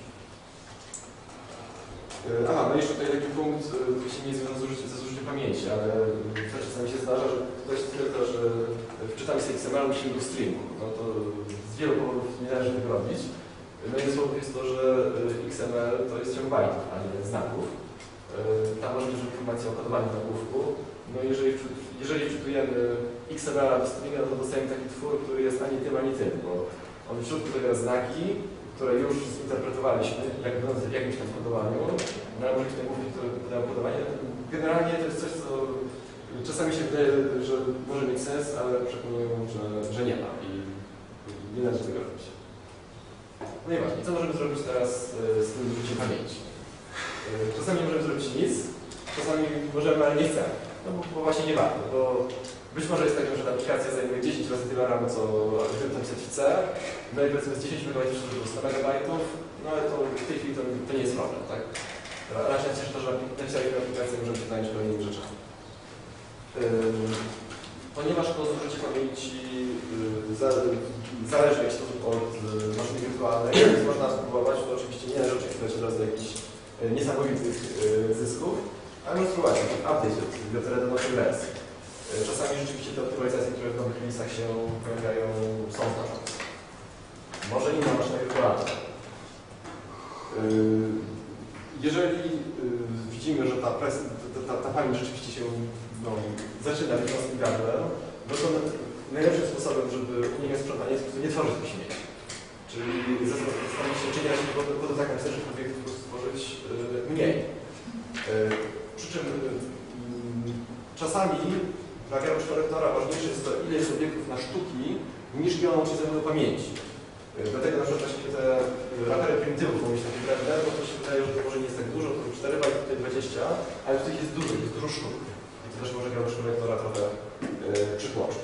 Aha, no jeszcze tutaj taki punkt, który nie jest związany z zużyciem, ze zużyciem pamięci, ale czasami się zdarza, że to jest tylko, że wczytamy sobie X M L, musimy go w stringu. No to z wielu powodów nie należy tego robić. No i słowem jest to, że X M L to jest ciąg bajtów, a nie znaków. Tam może być informacja o kodowaniu nagłówku. No jeżeli, jeżeli wczytujemy X M L do stringa, to dostajemy taki twór, który jest ani tym, ani tym, bo on w środku zawiera znaki, które już zinterpretowaliśmy jak w jakimś tam kodowaniu, no ale może tutaj mówić, które wydają kodowanie. Generalnie to jest coś, co czasami się wydaje, że może mieć sens, ale przekonują, że, że nie ma i nie należy tego robić. No i właśnie, co możemy zrobić teraz z tym użyciem pamięci? Czasami nie możemy zrobić nic, czasami możemy, ale nie chcemy. No bo, bo właśnie nie warto, bo być może jest tak, że ta aplikacja zajmuje dziesięć razy tyle ramu, co algorytm napisać chce, no i powiedzmy z dziesięć megabajtów do stu megabajtów, no ale to w tej chwili to, to nie jest problem, tak? Raczej cieszę to, że napisaliśmy aplikację, możemy się zająć kolejnymi rzeczami. Yy, ponieważ to zużycie pamięci yy, za, zależy w jakiś sposób od yy, maszyny wirtualnej, więc można spróbować, to oczywiście nie należy oczekiwać od razu jakichś yy, niesamowitych yy, zysków, ale można spróbować update od J R do nowej wersji. Yy, czasami rzeczywiście te optymalizacje, które w nowych releasach się pojawiają, są znaczące. Może inna maszyna wirtualna. Yy, jeżeli yy, widzimy, że ta, pres, ta, ta, ta pamięć rzeczywiście się no, zaczyna być mocnym gardłem, no to najlepszym sposobem, żeby uniknąć sprzątania jest po prostu nie tworzyć tych śmieci. Czyli zastanowić się, czy nie da się po to tak napisać, żeby obiektów po prostu stworzyć yy, mniej. Yy, przy czym yy, czasami dla wiaroksztorektora ważniejsze jest to, ile jest obiektów na sztuki, niż ile on łączy ze mną pamięci. Yy, dlatego na przykład właśnie te rapery prymitywów mogą mieć takie drewne, bo to się wydaje, że to może nie jest tak dużo, to cztery bajty, tutaj dwadzieścia, ale tutaj jest dużo, jest dużo sztuk. I to też może wiaroksztorektora trochę yy, przytłoczyć.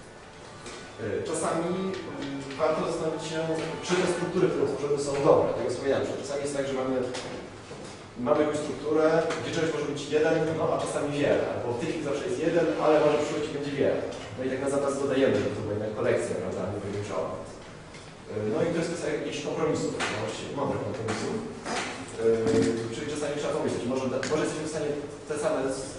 Czasami warto zastanowić się, czy te struktury, które tworzymy, są dobre. Tak jak wspomniałem, że czasami jest tak, że mamy, mamy jakąś strukturę, gdzie czegoś może być jeden, no a czasami wiele. Albo w tej chwili zawsze jest jeden, ale może przyjść i będzie wiele. No i tak na zapas dodajemy, że to była jednak kolekcja, prawda, nie pojedynczowa. No i to jest kwestia jakichś kompromisów, właściwie mądrych kompromisów. Yy, czyli czasami trzeba pomyśleć, może, może jesteśmy w stanie te same,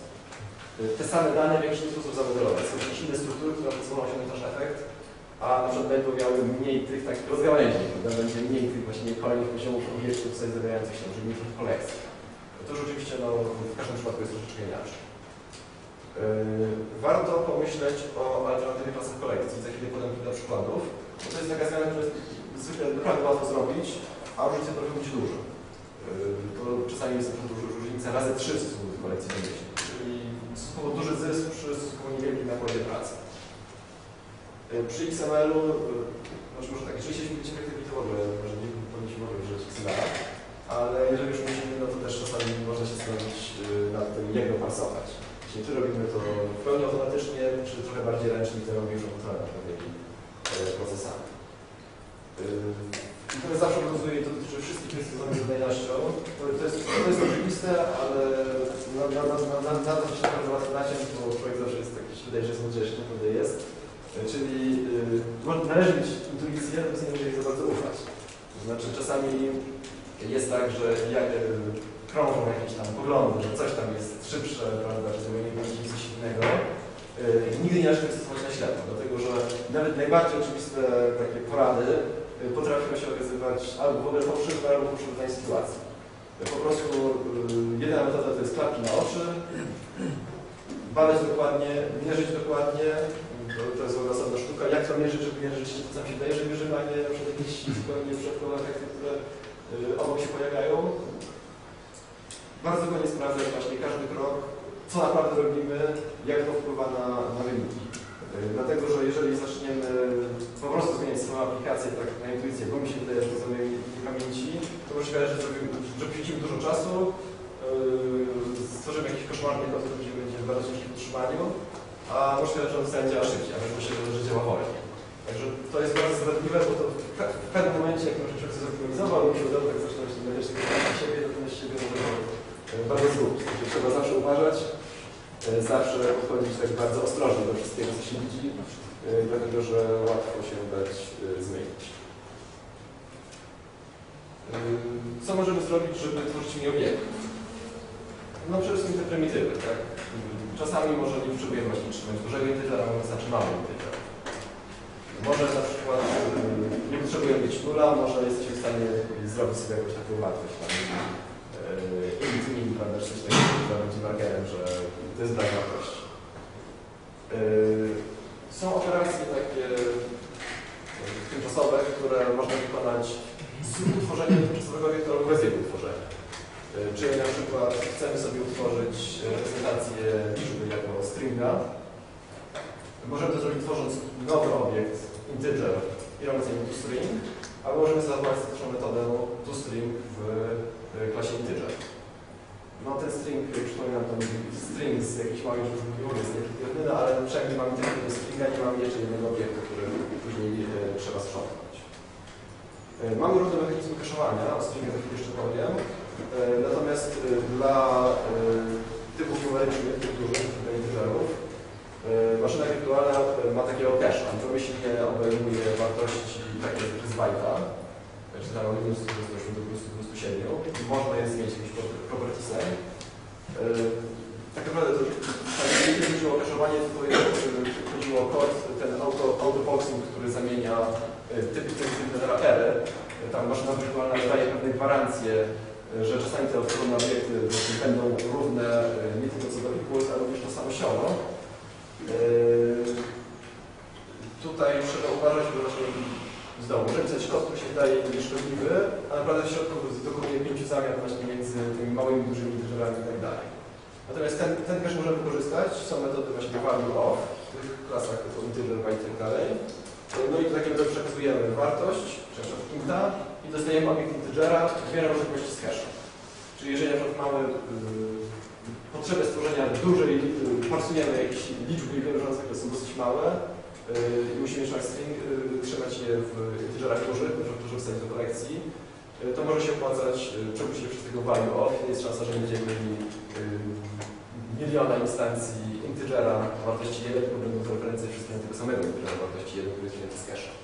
te same dane w jakiś sposób zamodelować. Są jakieś inne struktury, które pozwolą osiągnąć nasz efekt, a na przykład będą miały mniej tych takich rozgałęzień, będzie mniej tych właśnie kolejnych poziomów obiektów sobie zabierających się, czyli mniej tych kolekcji. To już oczywiście no, w każdym przypadku jest troszeczkę inaczej. Yy, warto pomyśleć o alternatywie klasy kolekcji. Za chwilę podam kilka przykładów. Bo to jest taka zmiana, która jest zwykle naprawdę łatwo zrobić, a różnica trochę być duża. Yy, to czasami jest różnica razy trzy w stosunku do kolekcji domyślnej, czyli stosunkowo duży zysk przy stosunkowo niewielkim nakładzie pracy. Yy, przy X M L-u, yy, znaczy może tak, jeżeli chcieliśmy być efektywni, to w ogóle może nie powinniśmy w ogóle używać X M L-a, ale jeżeli już musimy, no to też czasami można się zastanowić yy, nad tym, jak go parsować. Czyli czy robimy to w pełni automatycznie, czy trochę bardziej ręcznie, to robimy już kontrolę nad pewnymi procesami. I to zawsze obowiązuje, to dotyczy wszystkich kwestii związanych z wydajnością. To, to, jest, to jest oczywiste, ale na, na, na, na, na, na to się naprawdę łatwo naciąć, bo człowiek zawsze jest taki, się wydaje, że jest mądrzejszy, naprawdę jest. Czyli yy, należy mieć intuicję, natomiast nie należy jej za bardzo ufać. To znaczy czasami jest tak, że jak, yy, krążą jakieś tam poglądy, że coś tam jest szybsze, prawda, że sobie nie będzie coś innego. Yy, nigdy nie należy tego stosować na ślepo, dlatego że nawet najbardziej oczywiste takie porady yy, potrafią się okazywać albo w ogóle fałszywe, albo fałszywe w danej sytuacji. Yy, po prostu yy, jedyna metoda to jest klapki na oczy, badać dokładnie, mierzyć dokładnie, to, to jest w ogóle osobna sztuka, jak to mierzyć, żeby mierzyć, czy to sam się wydaje, że mierzymy, a nie na przykład jakieś zupełnie przypadkowe efekty, które yy, obok się pojawiają. Bardzo dokładnie sprawdzać właśnie każdy krok, co naprawdę robimy, jak to wpływa na, na wyniki. Yy, dlatego, że jeżeli zaczniemy po prostu zmieniać swoją aplikację tak na intuicję, bo mi się wydaje, że to zajmuje pamięci, to możliwe, że, że poświęcimy dużo czasu, yy, stworzymy jakiś koszmarny kod, który będzie w bardzo ciężkim utrzymaniu, a możliwe, że on wcale działa szybciej, a może się że działa wolniej. Także to jest bardzo sprawiedliwe, bo to w pewnym momencie, jak może człowiek zoptymalizował, mi się udało tak zresztą się będziesz na siebie, natomiast siebie może bardzo zgubić. Także trzeba zawsze uważać, zawsze podchodzić tak bardzo ostrożnie do wszystkiego, co się widzi, dlatego że łatwo się dać zmienić. Co możemy zrobić, żeby tworzyć mniej obiektów? No przede wszystkim te prymitywy, tak? Czasami może nie potrzebujemy właśnie trzymać dużego integrala, ale wystarczy mały integral. Może na przykład nie potrzebujemy mieć nula, może jesteśmy w stanie zrobić sobie jakąś taką łatwość tam. Intuitivnie, prawda, czy coś takiego, że będzie markerem, że to jest brak wartości. Są operacje takie tymczasowe, które można wykonać z utworzenia tymczasowego obiektu albo bez jego utworzenia. Czyli na przykład chcemy sobie utworzyć reprezentację liczby jako stringa. Możemy to zrobić tworząc nowy obiekt integer i robiąc nim toString, albo możemy zastosować tą metodę toString w klasie integer. No ten string, przypominam, to string z jakiejś małej liczby jest nieefektywny, no, ale przynajmniej mamy tego stringa, nie mamy jeszcze jednego obiektu, który później e, trzeba sprzątnąć. E, mamy różne mechanizmy kaszowania, o stringach jeszcze powiem. E, natomiast e, dla e, typów numerycznych, tych dużych integerów, e, maszyna wirtualna ma takiego cache'a. On pomyślnie obejmuje wartości takie jak z bajta, czy tam od minus dwudziestu ośmiu do dwudziestu siedmiu. Można je zmienić jakimś propertiesem. Tak naprawdę to nie chodziło o kaszowanie, tylko chodziło o kod, ten auto, autoboxing, który zamienia typy typy na rapery. Tam maszyna wirtualna daje pewne gwarancje, że czasami te odporne obiekty będą równe nie tylko co do equals, ale również tożsamościowo. Tutaj trzeba uważać, bo znowu, możemy pisać kod, który się wydaje nieszkodliwy, a naprawdę w środku dokonuje pięciu zamian właśnie między tymi małymi, dużymi integerami i tak dalej. Natomiast ten, ten cache możemy wykorzystać, są metody właśnie value of w tych klasach typu integer, byte i tak dalej. No i do takiej metody przekazujemy wartość, czy na przykład inta i dostajemy obiekt integera, wiele możliwości z cache'a. Czyli jeżeli na przykład mamy yy, potrzebę stworzenia dużej, yy, parsujemy jakieś liczby i wiele rządzących, które są dosyć małe, i musimy trzymać string, trzymać je w integerach dużych, którzy wstać do kolekcji, to może się opłacać przepuścić przez tego value of. Jest szansa, że będziemy mieli miliona instancji integera wartości jeden, to będą to referencje wszystkie tego samego integera wartości jeden, który jest wzięty z cache'a.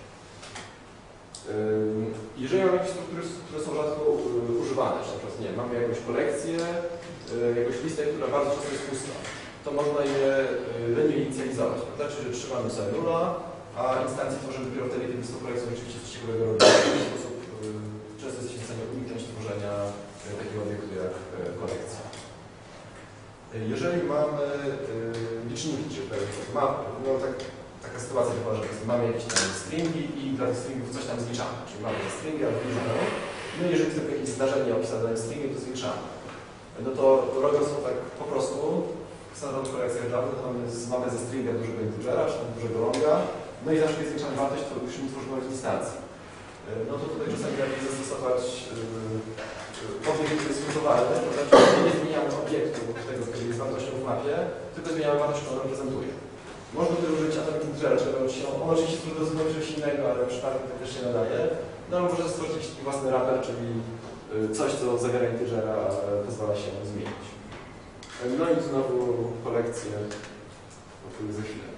Jeżeli mamy jakieś struktury, które są rzadko używane, czy na przykład nie, mamy jakąś kolekcję, jakąś listę, która bardzo często jest pusta, to można je reinicjalizować. To znaczy, że trzymamy sobie nula, a instancje tworzymy dopiero wtedy, kiedy z tą kolekcją rzeczywiście coś ciekawego robimy. W ten sposób często jesteśmy w stanie uniknąć tworzenia takiego obiektu jak kolekcja. Jeżeli mamy liczniki, czy ma, no tak, taka sytuacja typowa, że mamy jakieś tam stringi i dla tych stringów coś tam zliczamy. Czyli mamy te stringi albo liczbę. No i jeżeli chcemy jakieś zdarzenie opisane danym stringiem, to zliczamy. No to robiąc to tak po prostu, standardowa kolekcja Java, to mamy, mamy ze stringa dużego integera, czy tam dużego longa, no i zawsze jest zwiększamy wartość, to musimy tworzyć nowe instancje. No to tutaj czasami lepiej zastosować yy, obiekt, który jest mutowalny, to znaczy, że nie zmieniamy obiektu tego, który jest wartością w mapie, tylko zmieniamy wartość, którą on reprezentuje. Można tutaj użyć atomic integera, żeby się, on oczywiście trudno zrobić coś innego, ale w przypadku tak też się nadaje. No ale można stworzyć jakiś taki własny wrapper, czyli coś, co zawiera integera, pozwala się zmienić. No i znowu kolekcję, o której za chwilę.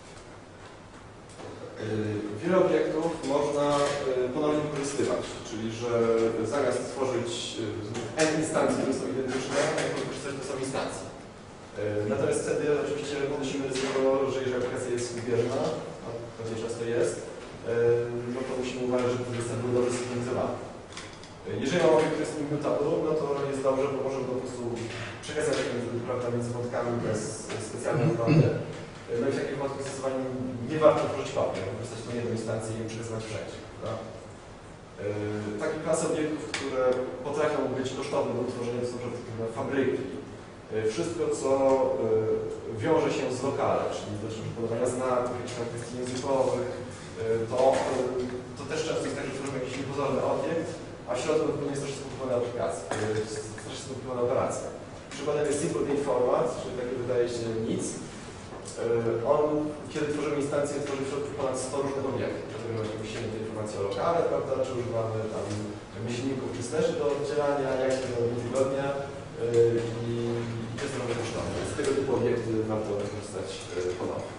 Wiele obiektów można ponownie wykorzystywać, czyli że zamiast tworzyć n instancji, które są identyczne, można wykorzystać te same instancje. Natomiast wtedy oczywiście ponosimy ryzyko, że jeżeli aplikacja jest wybieżna, a pewnie często jest, no to musimy uważać, że ten zestaw był dobrze synchronizowany. Jeżeli mamy obiekt, który jest immutable, no to jest dobrze, bo możemy po prostu przekazać prawda, między wątkami bez specjalnej ochrony. No i w takim wypadku zdecydowanie nie warto tworzyć kopię, wykorzystać tą jedną instancję i przekazywać wszędzie. Prawda? Yy, takie klasy obiektów, które potrafią być kosztowne do utworzenia, to są przykład fabryki. Yy, wszystko, co yy, wiąże się z lokalem, czyli dotyczy podawania znaków, jakichś tam kwestii językowych, yy, to, yy, to też często jest tak, że tworzymy jakiś niepozorny obiekt, a w środku nie jest też skomplikowana aplikacja, jest też skomplikowana operacja. Przykładem jest simple date format, czyli takie wydaje się nic. On, kiedy tworzymy instancję, tworzy w środku ponad sto różnych obiektów. Dlatego właśnie musimy te informacje o lokale, prawda, czy używamy tam myślników, czy slashy do oddzielania, jak się do tygodnia i to jest trochę kosztowne. Z tego typu obiekty warto wykorzystać ponownie.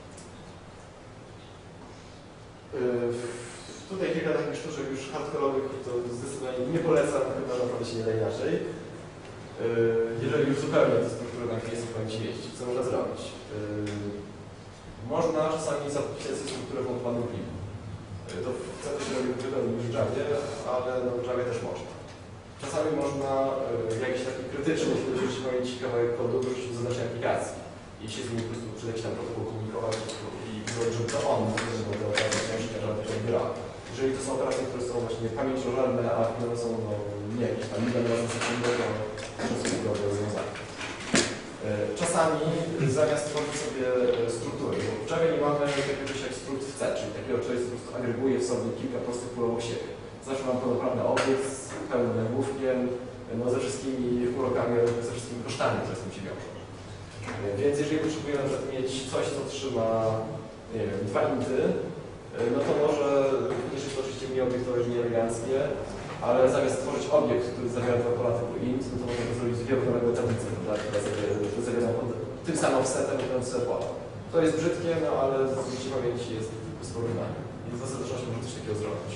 Tutaj kilka takich sztuczek już hardkorowych, to zdecydowanie nie polecam, chyba naprawdę się nie da inaczej. Jeżeli już zupełnie te struktury na jest w pamięci mieścić, co można zrobić? Można czasami zapisać strukturę w odpadnym pliku. To wcale się robi wygodnie niż w Javie, ale no, w Javie też można. Czasami można jakiś taki krytyczny, jeśli będziecie mieć kawałek kodu, wrócić do zaznaczenia aplikacji i się z nim po prostu przed jakiś tam protokół komunikować i zrobić, że to on, bo to ta książka, że to się odbiera. Jeżeli to są operacje, które są właśnie pamięciożerne, a one są no, nie jakieś tam milion razy sekundę, to często są dobre rozwiązania. Czasami zamiast tworzyć sobie struktury, bo w Javie nie mamy takiego czegoś jak strukt w C, czyli takiego czegoś, co po prostu agreguje w sobie kilka prostych pól obok siebie. Zawsze mam pełnoprawny obiekt z pełnym nagłówkiem, no, ze wszystkimi urokami, ze wszystkimi kosztami, które z tym się wiążą. Więc jeżeli potrzebuję na przykład mieć coś, co trzyma, nie wiem, dwa inty, no to może, nie jest to oczywiście mi obiekt, to już nie eleganckie, ale zamiast tworzyć obiekt, który zawiera dwa pola typu int, no to można to zrobić z wielokrotnego tablicy, która zawiera tym samym offsetem i ten set pola. To jest brzydkie, no ale z zużyciem pamięci jest bez porównania. Więc w ostateczności można coś takiego zrobić.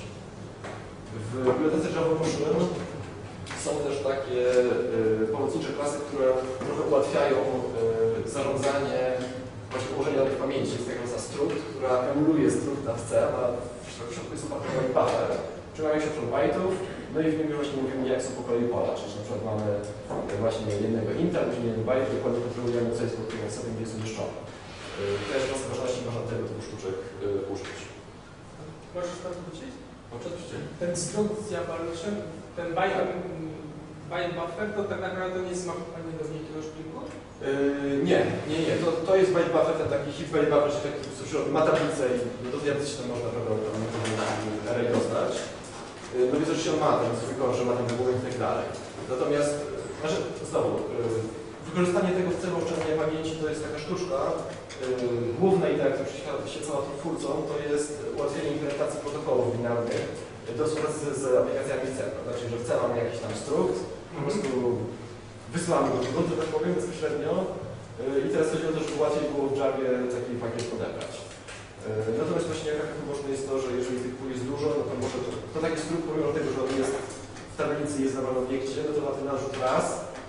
W bibliotece Java Machine są też takie y, pomocnicze klasy, które trochę ułatwiają y, zarządzanie właśnie ułożenia danych pamięci. Jest taka klasa struct, która emuluje strukta w C, a w środku jest oparta na buffer. Czyli mamy siedemdziesiąt bajtów, no i w nim właśnie mówimy, jak są po kolei pola. Czyli na przykład mamy właśnie jednego inta, później jeden bajt, dokładnie kontrolujemy, co jest pod tym sobie, gdzie jest umieszczone. Y, też w ważności można tego typu sztuczek y, użyć. Możesz tam wrócić? Oczywiście. Ten struct z Jabaluszem, ten byte, byte buffer, to tak naprawdę nie jest mapowanie do jakiegoś pliku? Yy, nie, nie, nie. To, to jest byte buffer, ten taki hit byte buffer, czyli taki, który ma tablicę i no to zjawisk się tam można prawda, array rozdać. Yy, no więc oczywiście on ma ten swój kor, że ma ten wybór i tak dalej. Natomiast, znaczy, znowu, yy, wykorzystanie tego w celu oszczędzania pamięci to jest taka sztuczka. Yy, główna idea, która przyświecała twórcom, to jest ułatwienie implementacji protokołów binarnych do współpracy z, z aplikacjami C. Znaczy, że w C mamy jakiś tam strukt, po prostu wysyłamy go do gruntu, tak powiem, bezpośrednio. Yy, I teraz chodzi o to, żeby łatwiej było w Javie taki pakiet odebrać. Yy, natomiast właśnie jak ważne jest to, że jeżeli tych pól jest dużo, no to może to, to taki strukt, pomimo tego, że on jest w tablicy, jest na danym obiekcie, no to ma ten narzut raz.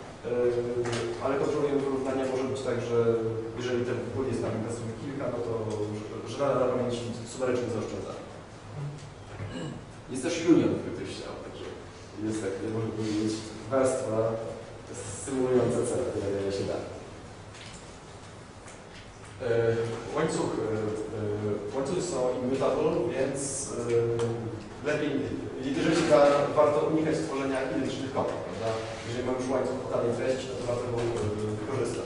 Yy, ale kontrolujemy wyrównania może być tak, że jeżeli ten pól jest tam kilka, no to że rada na pamięci sumarycznie zaoszczędza. Jest też union, który ktoś chciał, także jest tak, można powiedzieć, warstwa symulująca cele wydawania się danych. Yy, łańcuchy. Yy, łańcuchy są immutable, więc yy, lepiej, jeżeli się da, warto unikać stworzenia identycznych kopii, prawda? Jeżeli mamy już łańcuch podanej treści, to warto go yy, wykorzystać.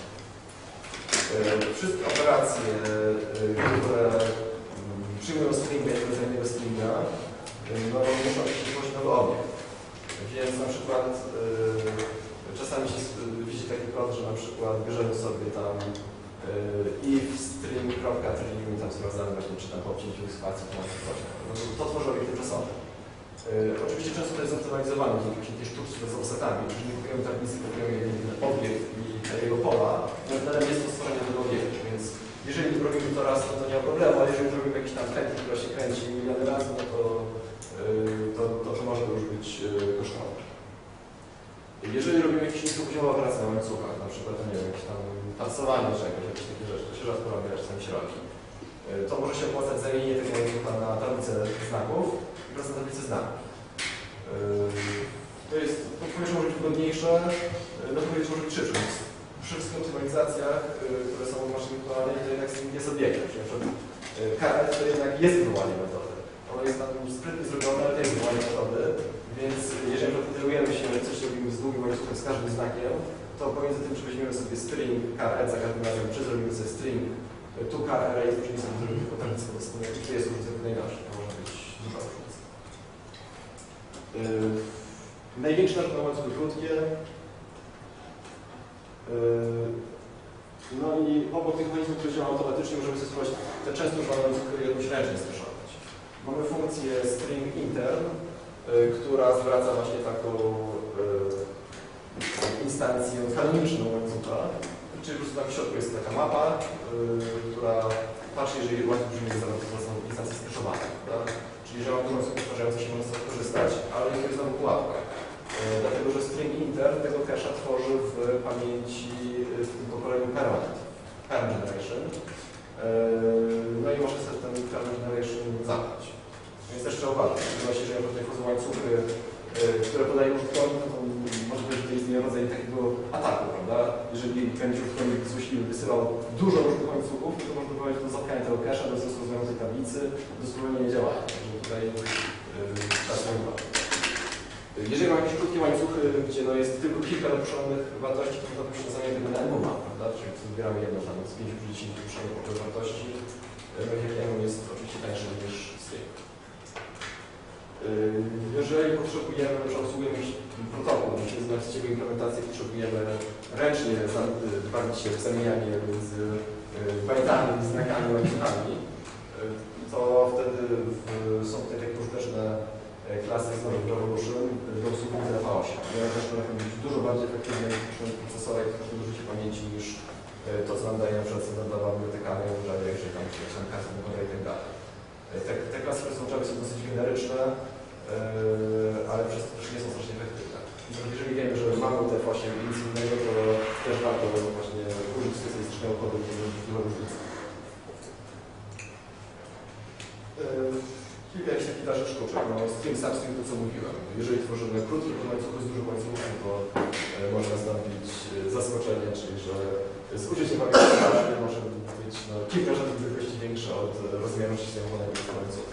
Yy, wszystkie operacje, yy, które yy, przyjmują stringa i rodzajnego stringa, yy, no, muszą tworzyć nowy obiekt. Więc na przykład yy, czasami się yy, widzi taki kod, że na przykład bierzemy sobie tam yy, if string.tree i tam sprawdzamy właśnie, czy tam po obcięciu spacji to ma coś. No, to tworzy obiekt tymczasowy. Yy, oczywiście często to jest zoptymalizowane dzięki właśnie tej sztuczce z offsetami, czyli nie kupujemy tablicy, kupujemy jeden obiekt i jego pola, no wtedy jest to stworzenie tego obiektu, więc jeżeli robimy to raz, to, to nie ma problemu, ale jeżeli robimy jakiś tam chętnik, która się kręci miliony razy, no to, yy, to, to, to może to już być yy, kosztowne. Jeżeli robimy jakieś niskopoziomowe operacje na łańcuchach, na przykład, nie wiem, jakieś tam tasowanie czegoś, jakieś takie rzeczy, to się rzadko robi, a czasami się robi, to może się opłacać zamienienie tego łańcucha na tablicę znaków i wraz na tablicę znaków. To jest, to powinno może być wygodniejsze, no to powinno może być szybsze. Przy wszystkich optymalizacjach, które są w maszynie wirtualnej, to jednak jest obiekt. Na przykład K R to jednak jest wywołanie metody. Ono jest tam sprytnie zrobione, ale to jest wywołanie metody. Więc jeżeli kierujemy się, że coś robimy z długim łańcuchem z każdym znakiem, to pomiędzy tym, że weźmiemy sobie string car za każdym razem, czy zrobimy sobie string tu car array, później sobie zrobimy tylko tablicę, bo to jest różnica najważniejsza. To może być duża różnica. Yy, największe nasze łańcuchy krótkie. Yy, no i obok tych mechanizmów, które działają automatycznie, możemy sobie spróbować te często używane łańcuchy jakoś ręcznie skrzyżować. Mamy funkcję string intern, która zwraca właśnie taką yy, instancję kanoniczną łańcucha, czyli po prostu tam w środku jest taka mapa, yy, która patrzy, jeżeli łańcuch brzmi jest zawarty, to są instancje skreszowane. Czyli, że mam łańcuch powtarzający się można skorzystać, ale nie jest znowu pułapka. Yy, dlatego, że string inter tego cache'a tworzy w pamięci w tym pokoleniu parent, parent generation. Yy, no i może sobie ten parent generation zabrać. Więc też trzeba uważać, że właśnie, jeżeli ja tutaj wchodzę łańcuchy, yy, które podają użytkownik, no to może być, że to istnieje rodzaj takiego ataku, prawda? Jeżeli będzie użytkownik złośliwy wysyłał dużo różnych łańcuchów, to może doprowadzić do zatkania tego cache'a, do wzrostu rozmiaru tej tablicy, do spowolnienia nie działania. Także tutaj yy, czas nie uważa. Jeżeli mam jakieś krótkie łańcuchy, gdzie no, jest tylko kilka dopuszczalnych wartości, to dopuszczę czasami tego na emuma, prawda? Czyli wybieramy jedno tam z pięciu czy dziesięciu dopuszczalnych wartości. Emum jest oczywiście tańszy niż string. Jeżeli potrzebujemy, że obsługujemy jakiś protokół, musimy znaleźć jego implementację, potrzebujemy ręcznie bawić się w zamienianie między bajtami, znakami, łańcuchami, to wtedy w, są tutaj takie użyteczne klasy z Revolution do obsługi F osiem. One też potrafią być dużo bardziej efektywne niż procesora i trochę dużo więcej pamięci niż to, co nam daje na przykład standardowa biblioteka, jeżeli tam jakieś tam kasy i tak dalej. Te, te klasy rozłączowe są dosyć generyczne, yy, ale przez to też nie są strasznie efektywne. Jeżeli wiemy, że mamy T F osiem i nic innego, to też warto właśnie użyć specjalistycznego kodu, który będzie dużo różnicy. Yy, kilka jakichś takich dalszych sztuczek. No, string, substring, to co mówiłem. Jeżeli tworzymy krótki łańcuch z dużych łańcuchów, to yy, może nastąpić yy, zaskoczenie, czyli że z użyciem pamięci może być no, kilka rzędów wielkości większe od rozmiaru systemowanego łańcucha.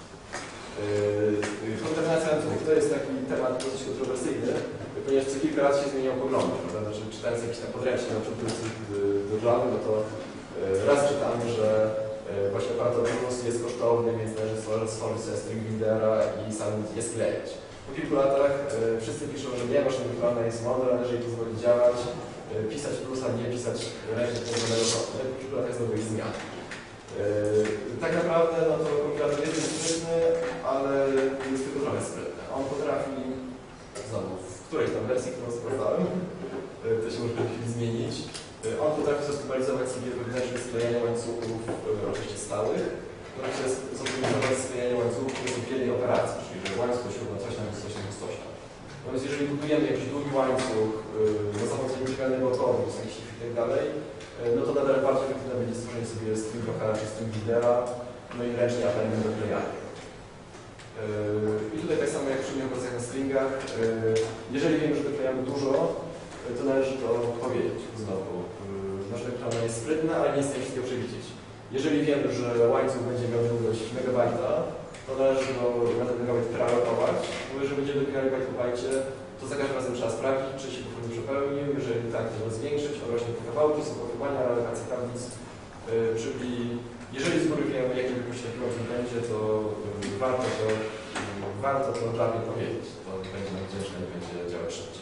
Yy, kontaminacja łańcuchów to jest taki temat dosyć kontrowersyjny, ponieważ co kilka lat się zmieniają poglądy, prawda? Znaczy, czytając jakiś tam podręcznik na przykład do Java, no to yy, raz czytamy, że yy, właśnie Paradoxus jest kosztowny, więc należy stworzyć sobie string buildera i sam je skleić. Po kilku latach yy, wszyscy piszą, że nie, maszyna wirtualna jest model, należy jej pozwolić działać, pisać plusa, nie pisać ręcznie położonego kodu. Po kilku latach znowu jest zmian. Yy, tak naprawdę no to kompilator jest sprytny, ale jest tylko trochę sprytny. On potrafi, znowu w którejś tam wersji, którą sprawdzałem, yy, to się może w chwili zmienić, yy, on potrafi zoptymalizować sobie wewnętrzne sklejanie łańcuchów, yy, oczywiście stałych, potrafi zoptymalizować sklejanie łańcuchów, które są w jednej operacji, czyli że łańcuch to śrubno coś tam, coś tam, coś tam. Natomiast jeżeli budujemy jakiś długi łańcuch yy, na zachodzeniu unikalnego kodu, z jakichś i tak dalej, yy, no to nadal bardziej efektywne będzie stworzenie sobie string blockera czy string buildera, no i ręcznie apelem do klejania. Yy, I tutaj tak samo jak przy innych operacjach na stringach, yy, jeżeli wiemy, że doklejamy dużo, yy, to należy to powiedzieć znowu. Yy, nasz ekrana jest sprytny, ale nie jest w stanie wszystkiego przewidzieć. Jeżeli wiemy, że łańcuch będzie miał długość megabajta, to należy go na ten megabajt prealokować, bo jeżeli będziemy dobierali bajt po bajcie, to za każdym razem trzeba sprawdzić, czy się buffer przepełnił, jeżeli tak, to go zwiększyć, on rośnie po kawałki, są pokrywania, alokacja tablic, yy, czyli jeżeli z góry wiemy, jaki jakoś taki łańcuch będzie, to yy, warto to, yy, warto to dla mnie powiedzieć, to będzie nam ciężko, nie będzie działać szybciej.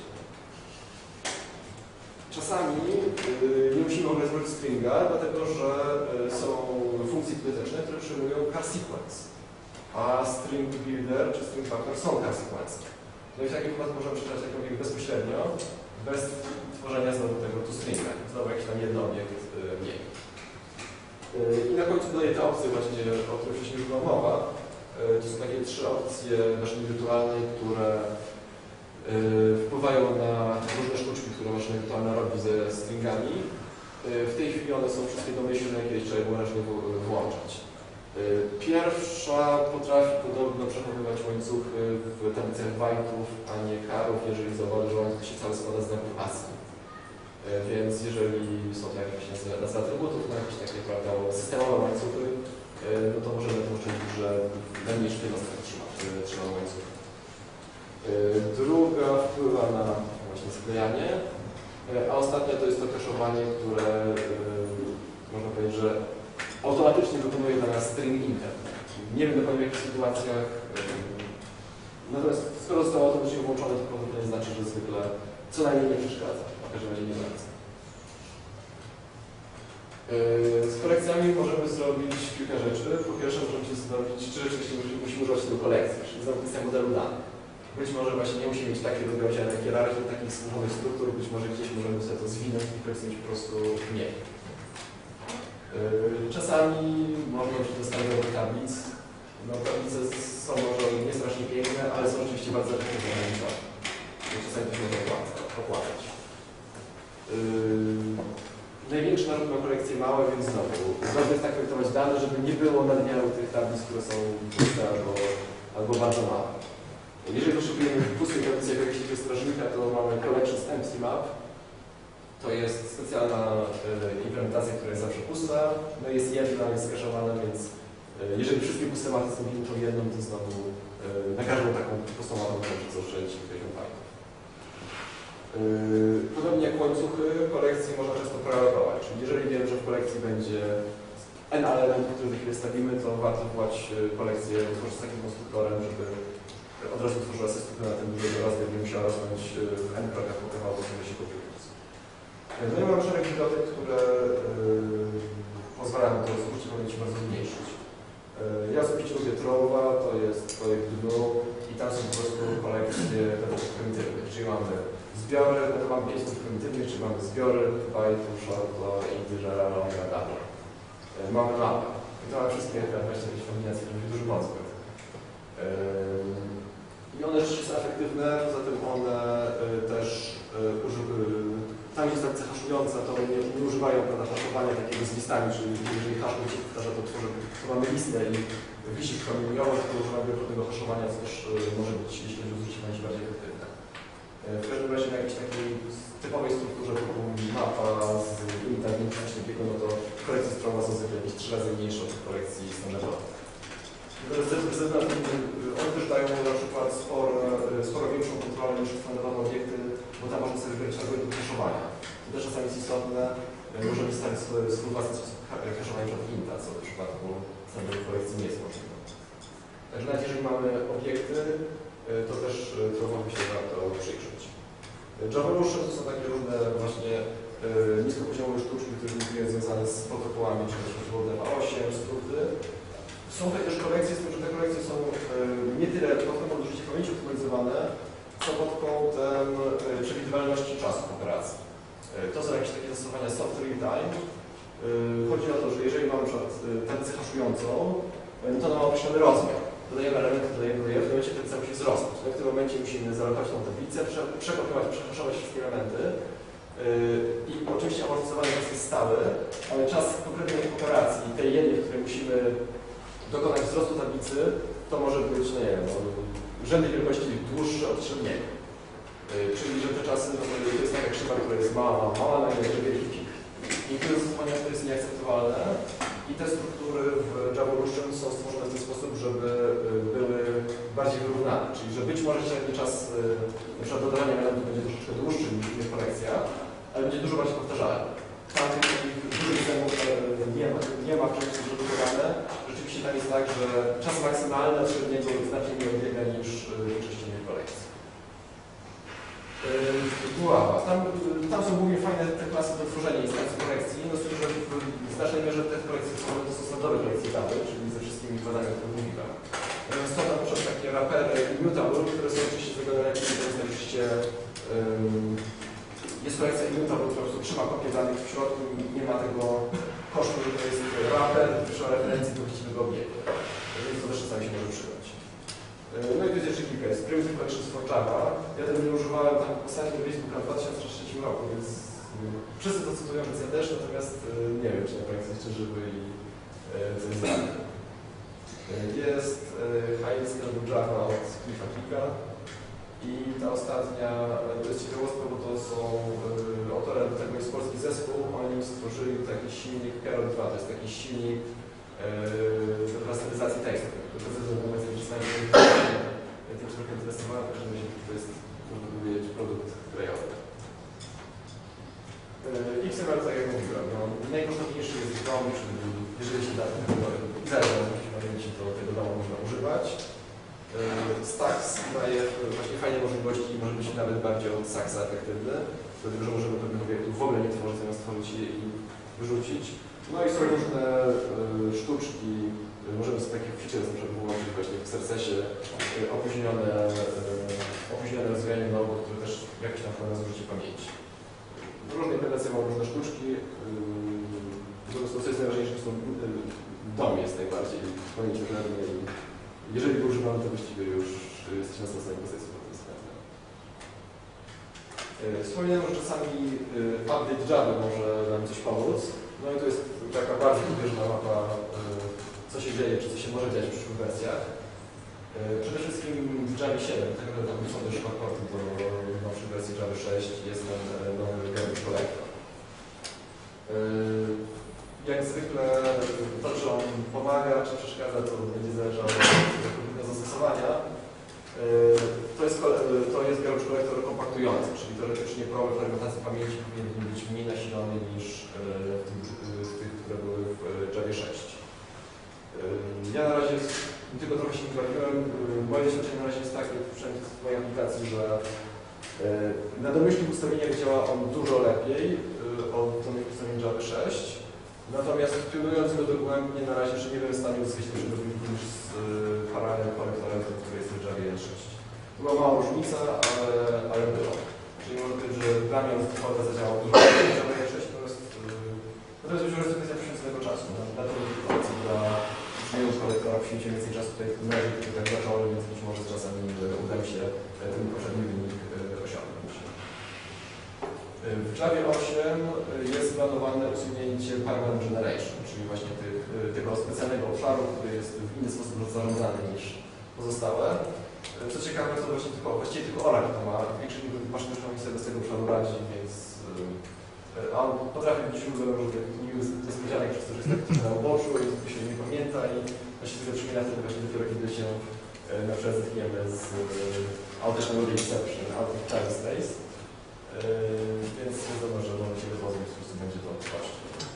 Czasami yy, nie musimy w ogóle zwrócić stringa, dlatego że yy, są funkcje biblioteczne, które przyjmują car sequence. A string builder czy string factor są car sequence. No i w takim wypadku możemy przeczytać ten obiekt bezpośrednio, bez tworzenia znowu tego toStringa. Znowu jakiś tam jeden obiekt yy, mniej. Yy, I na końcu dodaję te opcje właśnie, o których wcześniej już była mowa. Yy, to są takie trzy opcje maszyny wirtualnej, które yy, wpływają na różne sztuczki, które maszyna wirtualna robi ze stringami. Yy, w tej chwili one są wszystkie domyślne, kiedyś trzeba było raczej włączać. Pierwsza potrafi podobno przechowywać łańcuchy w tablicach bajtów, a nie karów, jeżeli zauważy, że łańcuch się cały składa z znaków ASCII. Więc jeżeli są to jakieś nazwy atrybutów, na jakieś takie prawda, systemowe łańcuchy, no to możemy to uczynić, że najmniejszy jednostek trzyma, trzyma łańcuch. Druga wpływa na właśnie sklejanie, a ostatnia to jest to kaszowanie, które można powiedzieć, że automatycznie wykonuje dla nas string inter. Nie wiem dokładnie w jakich sytuacjach. Natomiast skoro zostało automatycznie włączone, to prawdopodobnie znaczy, że zwykle co najmniej nie przeszkadza, a w każdym razie nie wraca. Z kolekcjami możemy zrobić kilka rzeczy. Po pierwsze możemy się zastanowić, czy rzeczywiście musimy używać tego kolekcji, czyli znowu kwestia modelu danych. Być może właśnie nie musimy mieć takiej rozgałęzianej hierarchii, takich skróconych struktur, być może gdzieś możemy sobie to zwinąć i kolekcjonować po prostu mniej. Czasami można użyć standardowych tablic. No, tablice są może nie strasznie piękne, ale są rzeczywiście bardzo efektywne. Czasami to można opłacać. Yy, największy narzut ma kolekcje małe, więc znowu ważne jest tak traktować dane, żeby nie było nadmiaru tych tablic, które są puste albo, albo bardzo małe. Jeżeli potrzebujemy pustej tablicy jakiegoś strażnika, to mamy collections empty map. To jest specjalna implementacja, która jest zawsze pusta. No jest jedna, jest skaszowana, więc jeżeli wszystkie puste mapy zrobimy tą jedną, to znowu na każdą taką pustą mapę możemy zaoszczędzić kilkadziesiąt fajów. Podobnie jak łańcuchy kolekcji można często prealokować, czyli jeżeli wiem, że w kolekcji będzie n elementów, które za chwilę stawimy, to warto wkładać kolekcję, tworzyć z takim konstruktorem, żeby od razu tworzyła sobie strukturę na tym dużego raz, gdyby musiała rosnąć w n krokach po kawałku, żeby się kopiując. No i mam szereg bibliotek, które yy, pozwalają to zużycie pamięci bardzo zmniejszyć. Yy, ja osobiście lubię Trova, to jest projekt G N U i tam są po prostu kolekcje metodów prymitywnych, czyli mamy zbiory, no to mamy pięć metodów prymitywnych, czyli mamy zbiory, byte, shorto, integera, longa, double. Yy, mamy mapę. I to mamy wszystkie te dwadzieścia pięć kombinacji, to będzie duży mocno. I one rzeczywiście są efektywne, poza tym one y, też y, tam jest tablica haszująca, to nie, nie używają haszowania takiego z listami, czyli jeżeli hash się powtarza, to, tworzy, to mamy listę i liścik promieniowy, to używamy wielokrotnego haszowania, co też y, może być, jeśli chodzi o zużycie pamięci, bardziej efektywne. Y, w każdym razie na jakiejś takiej typowej strukturze typu mapa z unitami czy coś takiego, no to korekcje stromowe są zwykle jakieś trzy razy mniejsze od korekcji standardowych. One też dają na przykład sporo, sporo większą kontrolę niż standardowe obiekty, bo tam można sobie wybrać algorytm haszowania. To też czasami jest istotne, możemy stawić swój własny sposób haszowania pod inta, co w przypadku standardowej kolekcji nie jest możliwe. Także nawet jeżeli mamy obiekty, to też trochę by się warto przyjrzeć. Java Russian to są takie różne właśnie niskopoziomowe sztuczki, które są związane z protokołami, czyli na osiem, skróty. Są to też kolekcje, z tym, że te kolekcje są y, nie tyle pod kątem użycia pamięci optymalizowane, co pod kątem y, przewidywalności czasu operacji. Y, to są jakieś takie zastosowania soft real time. Y, chodzi o to, że jeżeli mamy na przykład y, tablicę haszującą, y, to ona ma określony rozmiar. Dodajemy elementy, dodajemy dodajemy, w tym momencie tablica musi wzrosnąć. No, w tym momencie musimy zalogować tą tablicę, prze, przekopiować, przehaszować wszystkie elementy. Yy, I oczywiście amortyzowany czas jest stały, ale czas konkretnej operacji, tej jednej, w której musimy dokonać wzrostu tablicy, to może być, no nie wiem, no, rzędy wielkości dłuższe od średniego. Yy, czyli, że te czasy, no, to jest taka krzywa, która jest mała, mała, nagle wielki pik. Niektóre zastosowania to jest nieakceptowalne i te struktury w Java Russian są stworzone w ten sposób, żeby były bardziej wyrównane. Czyli, że być może średni czas na przykład dodawania elementów będzie troszeczkę dłuższy niż w innych kolekcjach, ale będzie dużo bardziej powtarzalny. Tam tych dużych zębów nie ma, nie ma w części zredukowane. Rzeczywiście tam jest tak, że czas maksymalny od średniego znacznie nie odbiega niż w większości innych kolekcji. Buława. Tam, tam są głównie fajne te klasy do tworzenia instancji korekcji, no z tym, że w znacznej mierze te korekcje to są standardowe korekcje daty, czyli ze wszystkimi badaniami, o których mówiłem. Natomiast są na przykład takie rapery immutable, które są oczywiście zrobione lepiej, to jest oczywiście um, jest korekcja immutable, która po prostu trzyma kopię danych w środku i nie ma tego kosztu, że to jest raper, przy referencji do właściwego obiektu. Więc to też czasami się może przydać. No i tu jest jeszcze kilka. Jest Primitive Collections for Java. Ja tego nie używałem tam ostatnio Facebooka w dwa tysiące trzecim roku, więc wszyscy to cytują, więc ja też, natomiast nie wiem, czy na końcu jeszcze żywy i coś znamy. Jest Highly Scalable Java od Cliffa Kicka i ta ostatnia, to jest ciekawostka, bo to są autorem tego jest polski zespół, oni stworzyli taki silnik Carol dwa, to jest taki silnik do klasyfikacji tekstu. To jest informacja, że czasami tym trochę interesowałem, w każdym razie to jest, można powiedzieć, produkt krajowy. X M L, tak jak mówiłem, no, najkosztowniejszy jest dom, czyli jeżeli się da zależność pamięci, to tego domu można używać. Stacks daje właśnie fajne możliwości i może być nawet bardziej od Stacksa efektywny, dlatego że możemy pewnych obiektów w ogóle nie tworzyć, zamiast tworzyć je i wyrzucić. No i są różne y, sztuczki, y, możemy sobie takie feature na przykład wyłączyć właśnie w sercesie, y, opóźnione, y, opóźnione rozwijanie nowo, które też jakieś tam wpływa na zużycie pamięci. Różne implementacje mają różne sztuczki, y, po prostu co jest najważniejsze, to y, dom jest najbardziej w pamięci wewnętrznej i jeżeli go używamy, to właściwie już jesteśmy na samej pozycji pod tym względem. Y, Wspominałem, że czasami y, update Java może nam coś pomóc. No i to jest taka bardzo pobieżna mapa, co się dzieje, czy co się może dziać w przyszłych wersjach. Przede wszystkim w Java siedem, tak naprawdę tam są też komporty do nowszych wersji Java sześć, jest ten nowy garbage collector. Jak zwykle to, czy on pomaga, czy przeszkadza, to będzie zależało od zastosowania. To jest, to jest garbage collector kompaktujący, czyli teoretycznie problem fragmentacji pamięci powinien być mniej nasilony niż w tych, które były w Java sześć. Ja na razie tylko trochę się nie bawiłem. Moje doświadczenie na razie jest takie, przynajmniej w mojej aplikacji, że na domyślnych ustawieniach działa on dużo lepiej od domyślnych ustawień Java sześć. Natomiast pionując go dogłębnie na razie jeszcze nie byłem w stanie uzyskać lepszego wyniku niż z paralelnym konektorem, który jest w Java jeden kropka sześć. Była mała różnica, ale, ale była. Czyli można powiedzieć, że dla mnie on defaulta zadziałał dużo lepiej niż Java jeden kropka sześć, natomiast to jest już kwestia poświęconego czasu. Na to sytuacji dla przyjęć kolektora poświęciłem więcej czasu tutaj na razie tylko tak zacząłem, więc być może z czasem uda mi się ten poprzedni wynik osiągnąć. W Java osiem jest planowane usunięcie Parallel Generation, czyli właśnie tych, tego specjalnego obszaru, który jest w inny sposób zarządzany niż pozostałe. Co ciekawe, to właśnie tylko, właściwie tylko Oracle to ma, większość maszynów sobie z tego obszaru radzi, więc a on potrafi być źródłem różnych miłych niespodzianek przez to, że jest tak na uboczu i się nie pamięta i właśnie sobie przypomina wtedy właśnie dopiero, kiedy się na przykład zetkniemy z Autoshadow Exception, Out of Time Space. Więc wiadomo, że można się wytworzyć, w sposób będzie to trwać.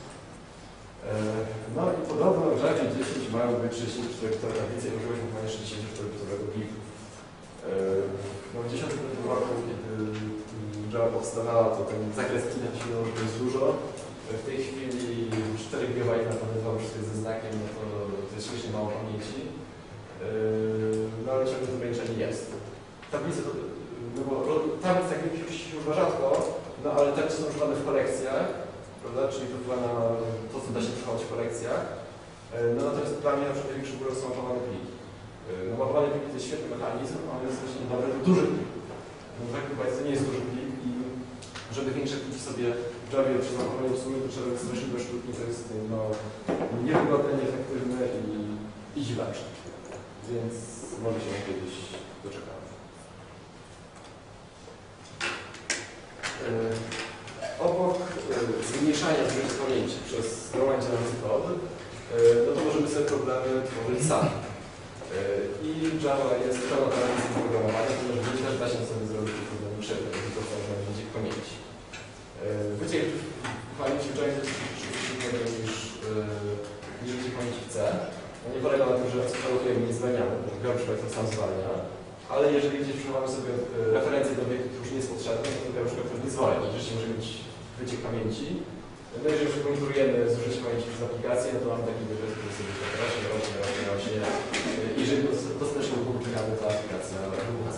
No i podobno w Java dziesięć mają być trzydzieści cztery bitowe tablice i używać wykonania sześćdziesiąt cztery bitowego pliku. No w dziesiątym roku, kiedy Java powstawała, to ten zakres kina się dało, że to jest dużo. W tej chwili cztery gigabajty na pewno wszystko jest ze znakiem, no to, to jest śmiesznie mało pamięci. No ale ciągle to ograniczenie jest. Tablice to, no bo tablice tak oczywiście się używa rzadko, no ale tablice są używane w kolekcjach, prawda? Czyli to wpływa na to, co da się przechować w kolekcjach. No natomiast dla mnie na przykład największy problem są mapowane pliki. No mapowane pliki to jest świetny mechanizm, ale jest właśnie dobry duży plik. No tak to nie jest duży plik i żeby większe pliki sobie w Javie przez mapowanie usunąć, to trzeba strasznie do sztuki, to jest no, niewygodne, nieefektywne i, i dziwaczne. Więc może się kiedyś doczekamy. Yy, obok yy, zmniejszania zużycia pamięci przez gromadzący kod, yy, no to możemy sobie problemy tworzyć sami. Yy, I Java jest pełną analizą programowania, ponieważ też da się sobie zrobić problemy krzywdy, to co można wyciek pamięci. Yy, wyciek pamięci w Java jest szybciej niż yy, wyciek pamięci w C. No nie polega na tym, że alokujemy nie zwalniamy, bo garbage collector sam zwalnia, ale jeżeli gdzieś przesuwamy sobie referencje do obiektu, który już nie jest potrzebny, to garbage collector nie zwalnia. Oczywiście może być wyciek pamięci. No i jeżeli monitorujemy zużycie pamięci przez aplikację, no to mamy taki wyciek, który sobie tak rośnie, rośnie, rośnie, rośnie. Jeżeli dostatecznie długo czekamy, to aplikacja wybucha.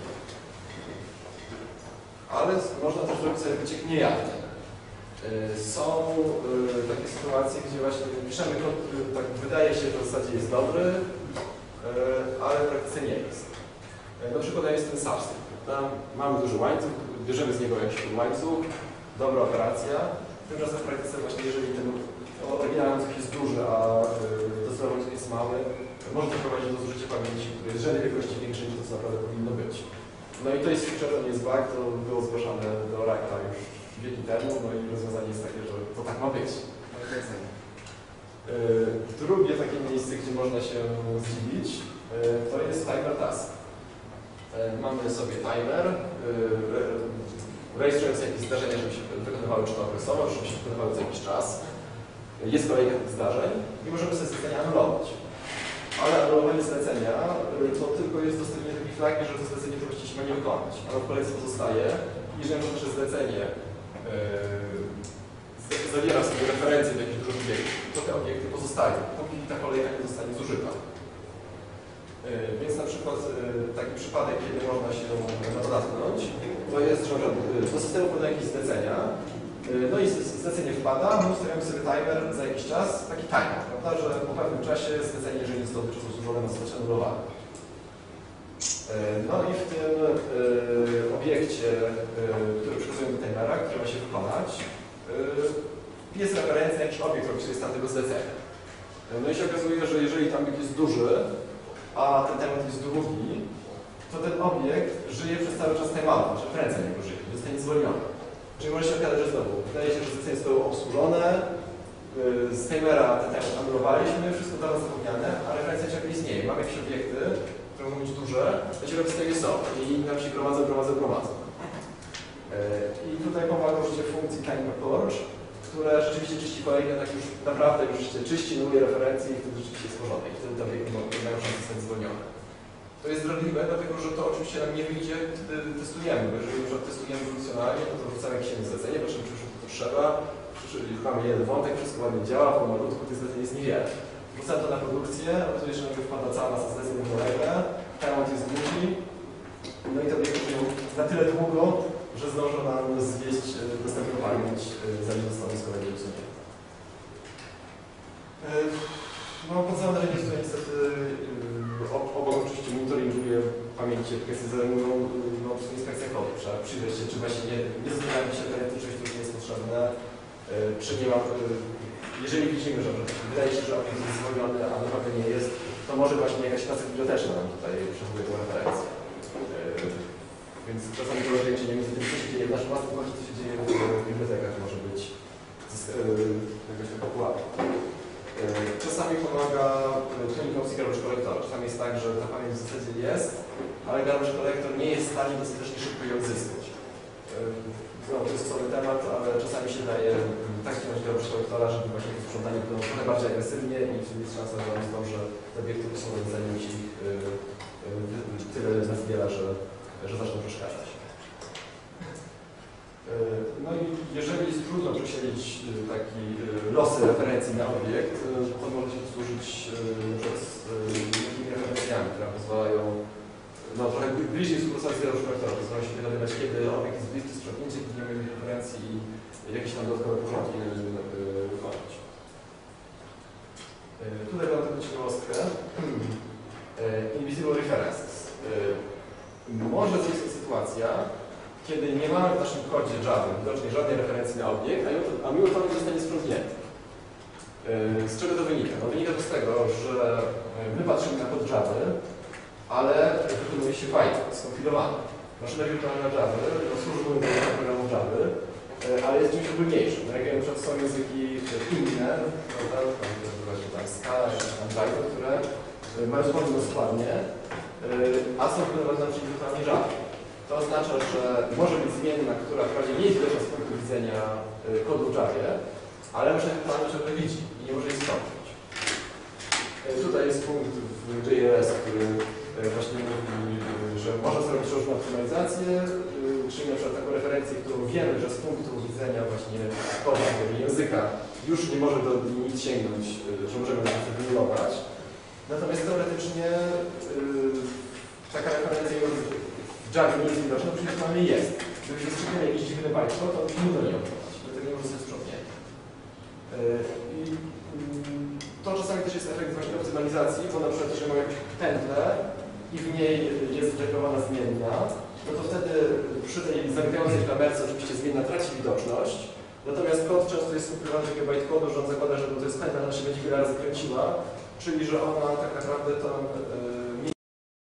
Ale można też zrobić sobie wyciek niejawny. Są y, takie sytuacje, gdzie właśnie piszemy kod, który tak wydaje się, że w zasadzie jest dobry, y, ale w praktyce nie jest. Y, na przykład jest ten substring. Tam mamy duży łańcuch, bierzemy z niego jakiś łańcuch, dobra operacja. Tymczasem w praktyce właśnie jeżeli ten oryginalny łańcuch jest duży, a y, docelowy łańcuch jest mały, może to prowadzić do zużycia pamięci, które jest rzędy wielkości większe niż to, co naprawdę powinno być. No i to jest feature, to nie jest bug, to było zgłaszane do Oracle'a już wieki temu, no i rozwiązanie jest takie, że to tak ma być. Yy, drugie takie miejsce, gdzie można się zdziwić, yy, to jest timer task. Yy, mamy sobie timer, yy, rejestrując jakieś zdarzenia, żeby się wykonywały czy to okresowo, czy żeby się wykonywały co jakiś czas. Yy, jest kolejka tych zdarzeń i możemy sobie zlecenia anulować. Ale anulowanie zlecenia yy, to tylko jest dostawienie takiej flagi, że to zlecenie właściwie się ma nie wykonać. Ono w kolejce pozostaje i jeżeli nasze zlecenie Yy, zawiera sobie referencje do jakichś dużych obiektów, to te obiekty pozostają, póki ta kolejka nie zostanie zużyta. Yy, więc na przykład yy, taki przypadek, kiedy można się na to natknąć, to jest, że yy, do systemu podają jakieś zlecenia, yy, no i zlecenie wpada, my ustawiamy sobie timer za jakiś czas, taki timer, prawda, że po pewnym czasie zlecenie, jeżeli nie zostało dotychczas usłużone, ma zostać anulowane. No i w tym y, obiekcie, y, który przekazujemy do timera, który ma się wykonać, y, jest referencja na jakiś obiekt, który jest z tamtego zlecenia. No i się okazuje, że jeżeli tam jest duży, a ten temat jest długi, to ten obiekt żyje przez cały czas timeout, że referencja niego żyje, zostanie zwolniona. Czyli może się okazać, że znowu, wydaje się, że zlecenie zostało obsłużone, z timera ten temat anulowaliśmy, wszystko dla nas zapomniane, a referencja ciągle istnieje. Mamy jakieś obiekty, które mogą być duże, to się robi z tego są i nam się gromadzą, gromadzą, gromadzą. I tutaj pomaga użycie funkcji timeapproach, które rzeczywiście czyści kolejne, tak już naprawdę już czyści, nuluje referencje i wtedy rzeczywiście jest porządek. I wtedy te obiekty mają szansę zostać zwolnione. To jest zdradliwe, dlatego że to oczywiście nam nie wyjdzie, gdy testujemy, bo jeżeli już testujemy funkcjonalnie, to wrzucamy jakieś jedno zlecenie, patrzymy, czy wszystko trzeba, czyli mamy jeden wątek, wszystko ładnie działa, pomalutku, tych zleceń jest niewiele. Wrzucam to na produkcję, okazuje się, że nagle wpada cała masa zleceń równolegle, timeout jest długi, no i te obiekty żyją na tyle długo, że zdążą nam zwieść dostępną pamięć, zanim zostaną z kolei usunięte. No, podstawowe narzędzie tutaj niestety obok oczywiście monitoringuje pamięci, aplikacji zajmują no, inspekcja kodu. Trzeba przyjrzeć się, czy właśnie nie, nie zostawiamy się teoretycznie, które nie jest potrzebne, czy nie ma, jeżeli widzimy, że wydaje się, że obiekt jest zwolniony, a naprawdę nie jest, to może właśnie jakaś klasa biblioteczna nam tutaj przechowuje tę referencję. Więc czasami to rozliczenie między tym, co się dzieje w naszym własnym kodzie, co się dzieje w bibliotekach, może być jakaś taka pułapka. Czasami pomaga tuning opcji garbage collector. Czasami jest tak, że ta pamięć w zasadzie jest, ale garbage collector nie jest w stanie dostatecznie szybko ją odzyskać. Znowu, to jest osobny temat, ale czasami się daje tak ściągnąć garbage collectora, żeby właśnie to sprzątanie było trochę bardziej agresywnie i wtedy jest szansa, że on zdąży te obiekty usunąć, zanim się ich tyle nazbiera, że, że zaczną przeszkadzać. No i jeżeli jest trudno przesiedzieć taki losy referencji na obiekt, to może się posłużyć przez takimi referencjami, które pozwalają no, trochę bliżej współpracować z garbage collectorem, pozwalają się dowiadywać, kiedy obiekt jest bliski sprzątnięcia, kiedy nie ma referencji i jakieś tam dodatkowe porządki wykonać. Tutaj mam taką ciekawostkę. Invisible references. Może zejść sytuacja, kiedy nie mamy w naszym kodzie Java widocznie żadnej referencji na obiekt, a mimo to obiekt zostanie sprzątnięty. Z czego to wynika? No, wynika to z tego, że my patrzymy na kod Java, ale wykonuje się Python, skompilowany. Maszyna wirtualna Java służy do programu Java, ale jest czymś ogólniejszym. No, jak na przykład są języki inne, tam Scala, tam Python, które mają zupełnie składnie, a są wykonywane na przykład wirtualnie Java. To oznacza, że może być zmienna, która wprawdzie nie jest widoczna z punktu widzenia kodu w Javie, ale maszyna wirtualna ciągle widzi i nie może jej skończyć. Tutaj jest punkt w J S, który właśnie mówi, że można zrobić różne optymalizacje, czyli na przykład taką referencję, którą wiemy, że z punktu widzenia właśnie kodu języka już nie może do nic sięgnąć, że możemy to wyniwelować. Natomiast teoretycznie yy, taka referencja w Javie nie jest widoczna, przecież mamy jest. Gdyby się strzyknęli jakieś dziwne bajtko, to byśmy nie mogli odbywać, dlatego nie może zostać sprzątnięte. I to czasami też jest efekt właśnie optymalizacji, bo na przykład jeżeli mamy jakąś pętlę i w niej jest wdekowana zmienna, no to wtedy przy tej zamykającej klamerce oczywiście zmienna traci widoczność, natomiast kod często jest ukrywany takiego bytecodu, że on zakłada, że to jest pętla, ona się będzie wiele razy kręciła, czyli że ona tak naprawdę to